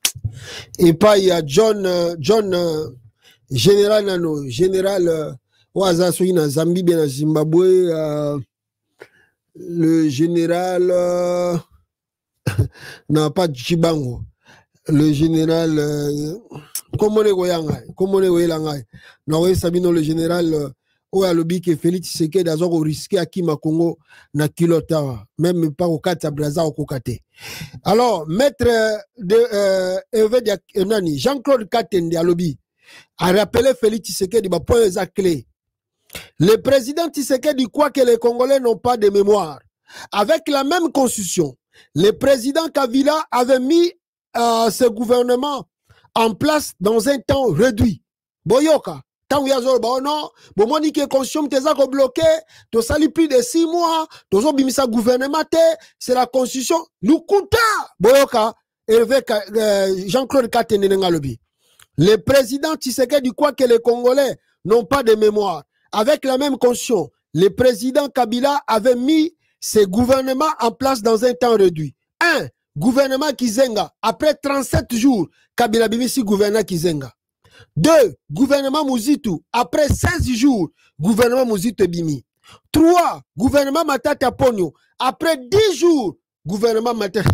et pas ya John John général nano général Oaza Soina Zambie, bien à Zimbabwe, euh, le général, euh, non pas Chibango, le général, euh, comment on est goyanga, comment on est goyanga, non, Sabino, le général, euh, Oya Lobi que Félix Tshisekedi a risqué à Kima Congo na kilota, même pas au Kata Braza au Kokate. Alors, maître de euh, Jean-Claude Katende à Lobi a rappelé Félix Tshisekedi bah point les clés. Le président Tshisekedi croit que les Congolais n'ont pas de mémoire. Avec la même constitution, le président Kabila avait mis euh, ce gouvernement en place dans un temps réduit. Boyoka. Tant que vous avez non, bon moi ni que constitution t'es à bloqué, tu sali plus de six mois, tu as bimisa gouvernement c'est la constitution. Nous comptons. Boyoka, Jean-Claude Katende Ngalobi. Le président Tshisekedi croit que les Congolais n'ont pas de mémoire. Avec la même constitution, le président Kabila avait mis ses gouvernements en place dans un temps réduit. Un, gouvernement Kizenga. Après trente-sept jours, Kabila bimisi gouvernement Kizenga. Deux, gouvernement Mouzitu. Après seize jours, gouvernement Mouzitu Bimi. Trois, gouvernement Matata Ponyo. Après dix jours, gouvernement Matata.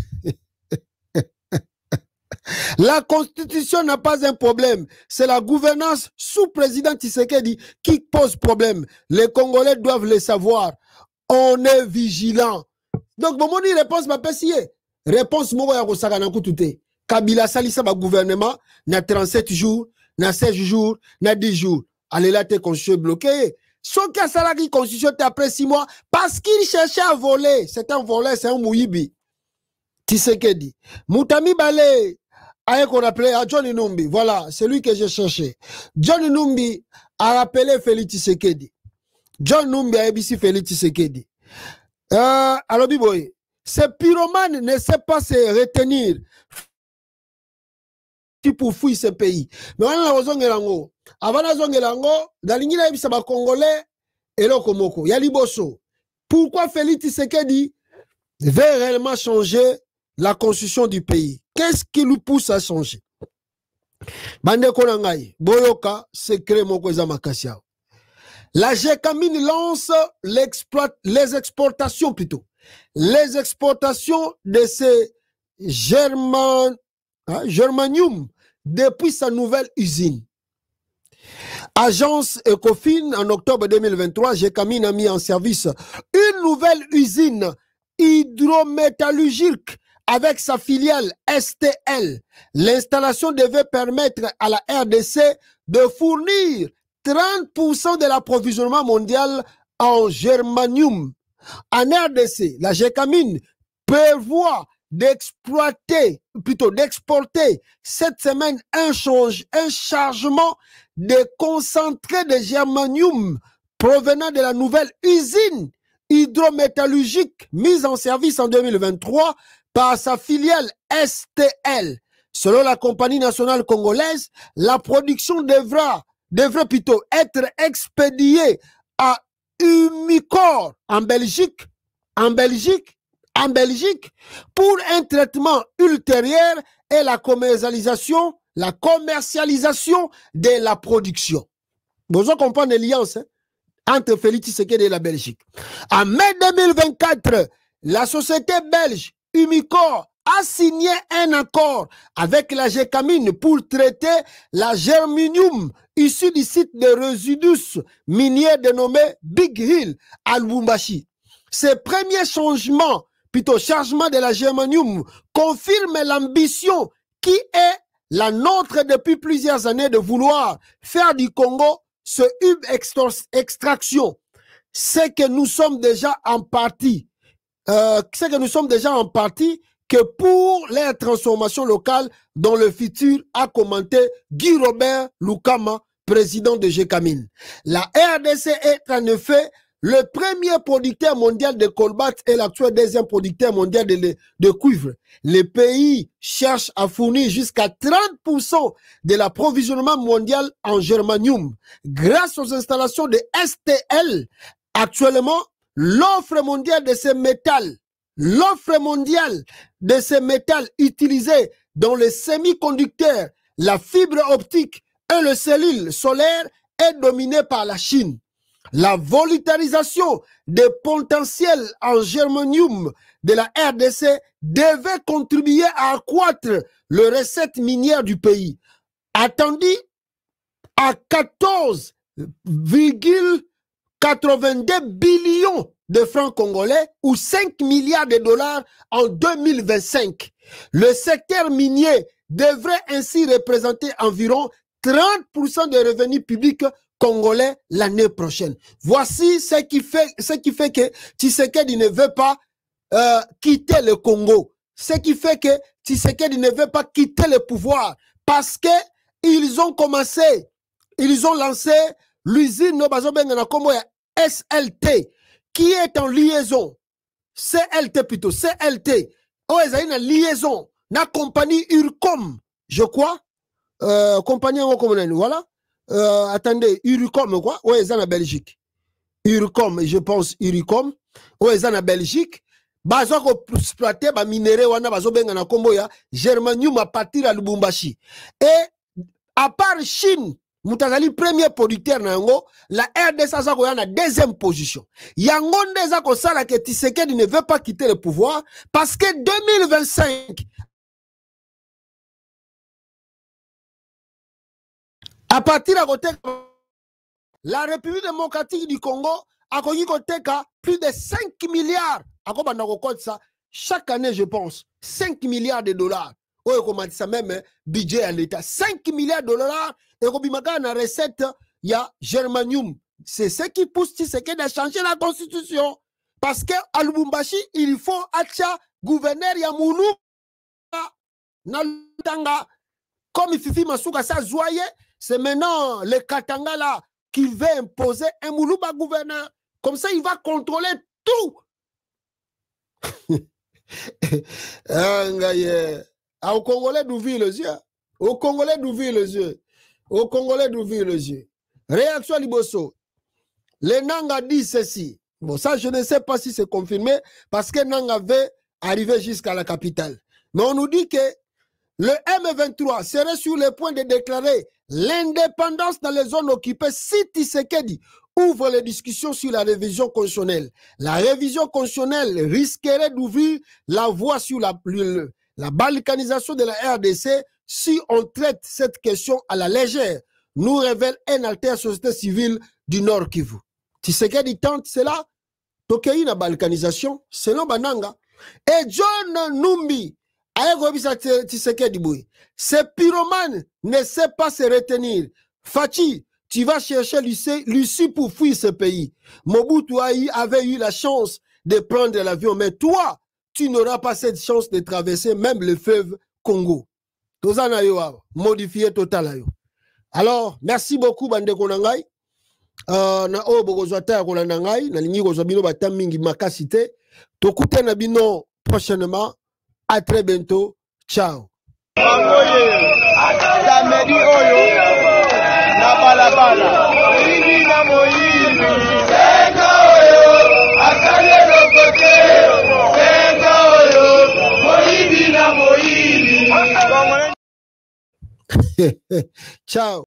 La constitution n'a pas un problème. C'est la gouvernance sous président Tshisekedi qui pose problème. Les Congolais doivent le savoir. On est vigilant. Donc, bon, mon réponse m'a passé. Réponse, moi, je vais Kabila Salissa, ma gouvernement, n'a trente-sept jours. Na seize jours, na dix jours. Allez là, t'es constitution bloqué. Son cas salarié constitution après six mois parce qu'il cherchait à voler. C'est un voleur, c'est un mouyibi. Tshisekedi. Moutami Balé, aïe qu'on appelait à John Numbi. Voilà, c'est lui que j'ai cherché. John Numbi a rappelé Félix Tshisekedi. John Numbi a ébissi Félix Tshisekedi. Euh, alors, Biboy, ce pyromane ne sait pas se retenir pour fuir ce pays. Mais on a raison Ngelango. Avant la zone Ngelango, dans l'Ingila, il y a des Congolais et le Komoko. Il y a Liboso. Pourquoi Félix Tshisekedi veut réellement changer la constitution du pays? Qu'est-ce qui lui pousse à changer? Bande Konangai, Boyoka, secret Mokoza Makasia. La Gécamine lance les exportations plutôt. Les exportations de ces German Hein, Germanium depuis sa nouvelle usine. Agence Ecofin, en octobre deux mille vingt-trois, Gécamine a mis en service une nouvelle usine hydrométallurgique avec sa filiale S T L. L'installation devait permettre à la R D C de fournir trente pour cent de l'approvisionnement mondial en germanium. En R D C, la Gécamine prévoit d'exploiter, plutôt d'exporter cette semaine un, change, un chargement de concentré de germanium provenant de la nouvelle usine hydrométallurgique mise en service en deux mille vingt-trois par sa filiale S T L. Selon la compagnie nationale congolaise, la production devra, devrait plutôt être expédiée à Umicore en Belgique, en Belgique, en Belgique pour un traitement ultérieur et la commercialisation, la commercialisation de la production. Vous comprenez l'alliance hein, entre Félix Tshisekedi et la Belgique. En mai deux mille vingt-quatre, la société belge Umicore a signé un accord avec la Gécamine pour traiter la germanium issue du site de résidus miniers dénommé Big Hill à Lubumbashi. Ces premiers changements plutôt chargement de la germanium confirme l'ambition qui est la nôtre depuis plusieurs années de vouloir faire du Congo ce hub extraction. C'est que nous sommes déjà en partie, euh, c'est que nous sommes déjà en partie que pour les transformations locales dans le futur, a commenté Guy Robert Lukama, président de Gécamine. La R D C est en effet le premier producteur mondial de colbate et l'actuel deuxième producteur mondial de, de cuivre. Les pays cherchent à fournir jusqu'à trente pour cent de l'approvisionnement mondial en germanium. Grâce aux installations de S T L, actuellement, l'offre mondiale de ces métals, l'offre mondiale de ces métals utilisés dans les semi-conducteurs, la fibre optique et le cellule solaire est dominée par la Chine. La volatilisation des potentiels en germanium de la R D C devait contribuer à accroître les recettes minières du pays, attendu à quatorze virgule quatre-vingt-deux billions de francs congolais ou cinq milliards de dollars en deux mille vingt-cinq. Le secteur minier devrait ainsi représenter environ trente pour cent des revenus publics congolais l'année prochaine. Voici ce qui fait, ce qui fait que Tshisekedi ne veut pas euh, quitter le Congo. Ce qui fait que Tshisekedi ne veut pas quitter le pouvoir parce que ils ont commencé, ils ont lancé l'usine S L T qui est en liaison, C L T plutôt, C L T, oh, ils ont une liaison, la compagnie Urcom, je crois, euh, compagnie voilà, euh, attendez, Urcom quoi, ouais, ils sont en Belgique, Urcom, je pense Urcom, ouais, ils sont en Belgique, bazo ko exploiter ba minéraux wana bazo benga na kombo ya germanium à partir à Lubumbashi. Et à part Chine, Moutazali premier producteur na yango, la R D C a la deuxième position. Yango ndeza ko sala que Tshisekedi ne veut pas quitter le pouvoir parce que deux mille vingt-cinq à partir de côté la République démocratique du Congo a connu plus de cinq milliards. Chaque année, je pense, cinq milliards de dollars. Oh, comment ça même budget à l'État. cinq milliards de dollars. Et quand la recette, il y a germanium. C'est ce qui pousse Tshisekedi à changer la constitution. Parce qu'à Lubumbashi, il faut acha gouverneur Yamoulou. Comme Fifi Masuka ça joyeux, c'est maintenant le Katanga là qui veut imposer un Moulouba gouverneur. Comme ça, il va contrôler tout. Au Congolais d'ouvrir les yeux. Au Congolais d'ouvrir les yeux. Au Congolais d'ouvrir les yeux. Réaction Liboso. Le Nanga dit ceci. Bon, ça, je ne sais pas si c'est confirmé parce que Nanga veut arriver jusqu'à la capitale. Mais on nous dit que le M vingt-trois serait sur le point de déclarer l'indépendance dans les zones occupées si Tshisekedi ouvre les discussions sur la révision constitutionnelle. La révision constitutionnelle risquerait d'ouvrir la voie sur la, le, la balkanisation de la R D C si on traite cette question à la légère, nous révèle un alter société civile du Nord Kivu. Tshisekedi tente cela, tokei na balkanisation, selon Bananga. Et John Numbi, ce pyromane ne sait pas se retenir. Fachi, tu vas chercher Lucie pour fuir ce pays. Mobutu avait eu la chance de prendre l'avion, mais toi, tu n'auras pas cette chance de traverser même le fleuve Congo. Tozana yo modifié total. Alors, merci beaucoup Bande Konangai. Euh, na o bogozwata konangai na lingi kozabino batamingi makasite. Tokute na bino prochainement. À très bientôt. Ciao. Ciao.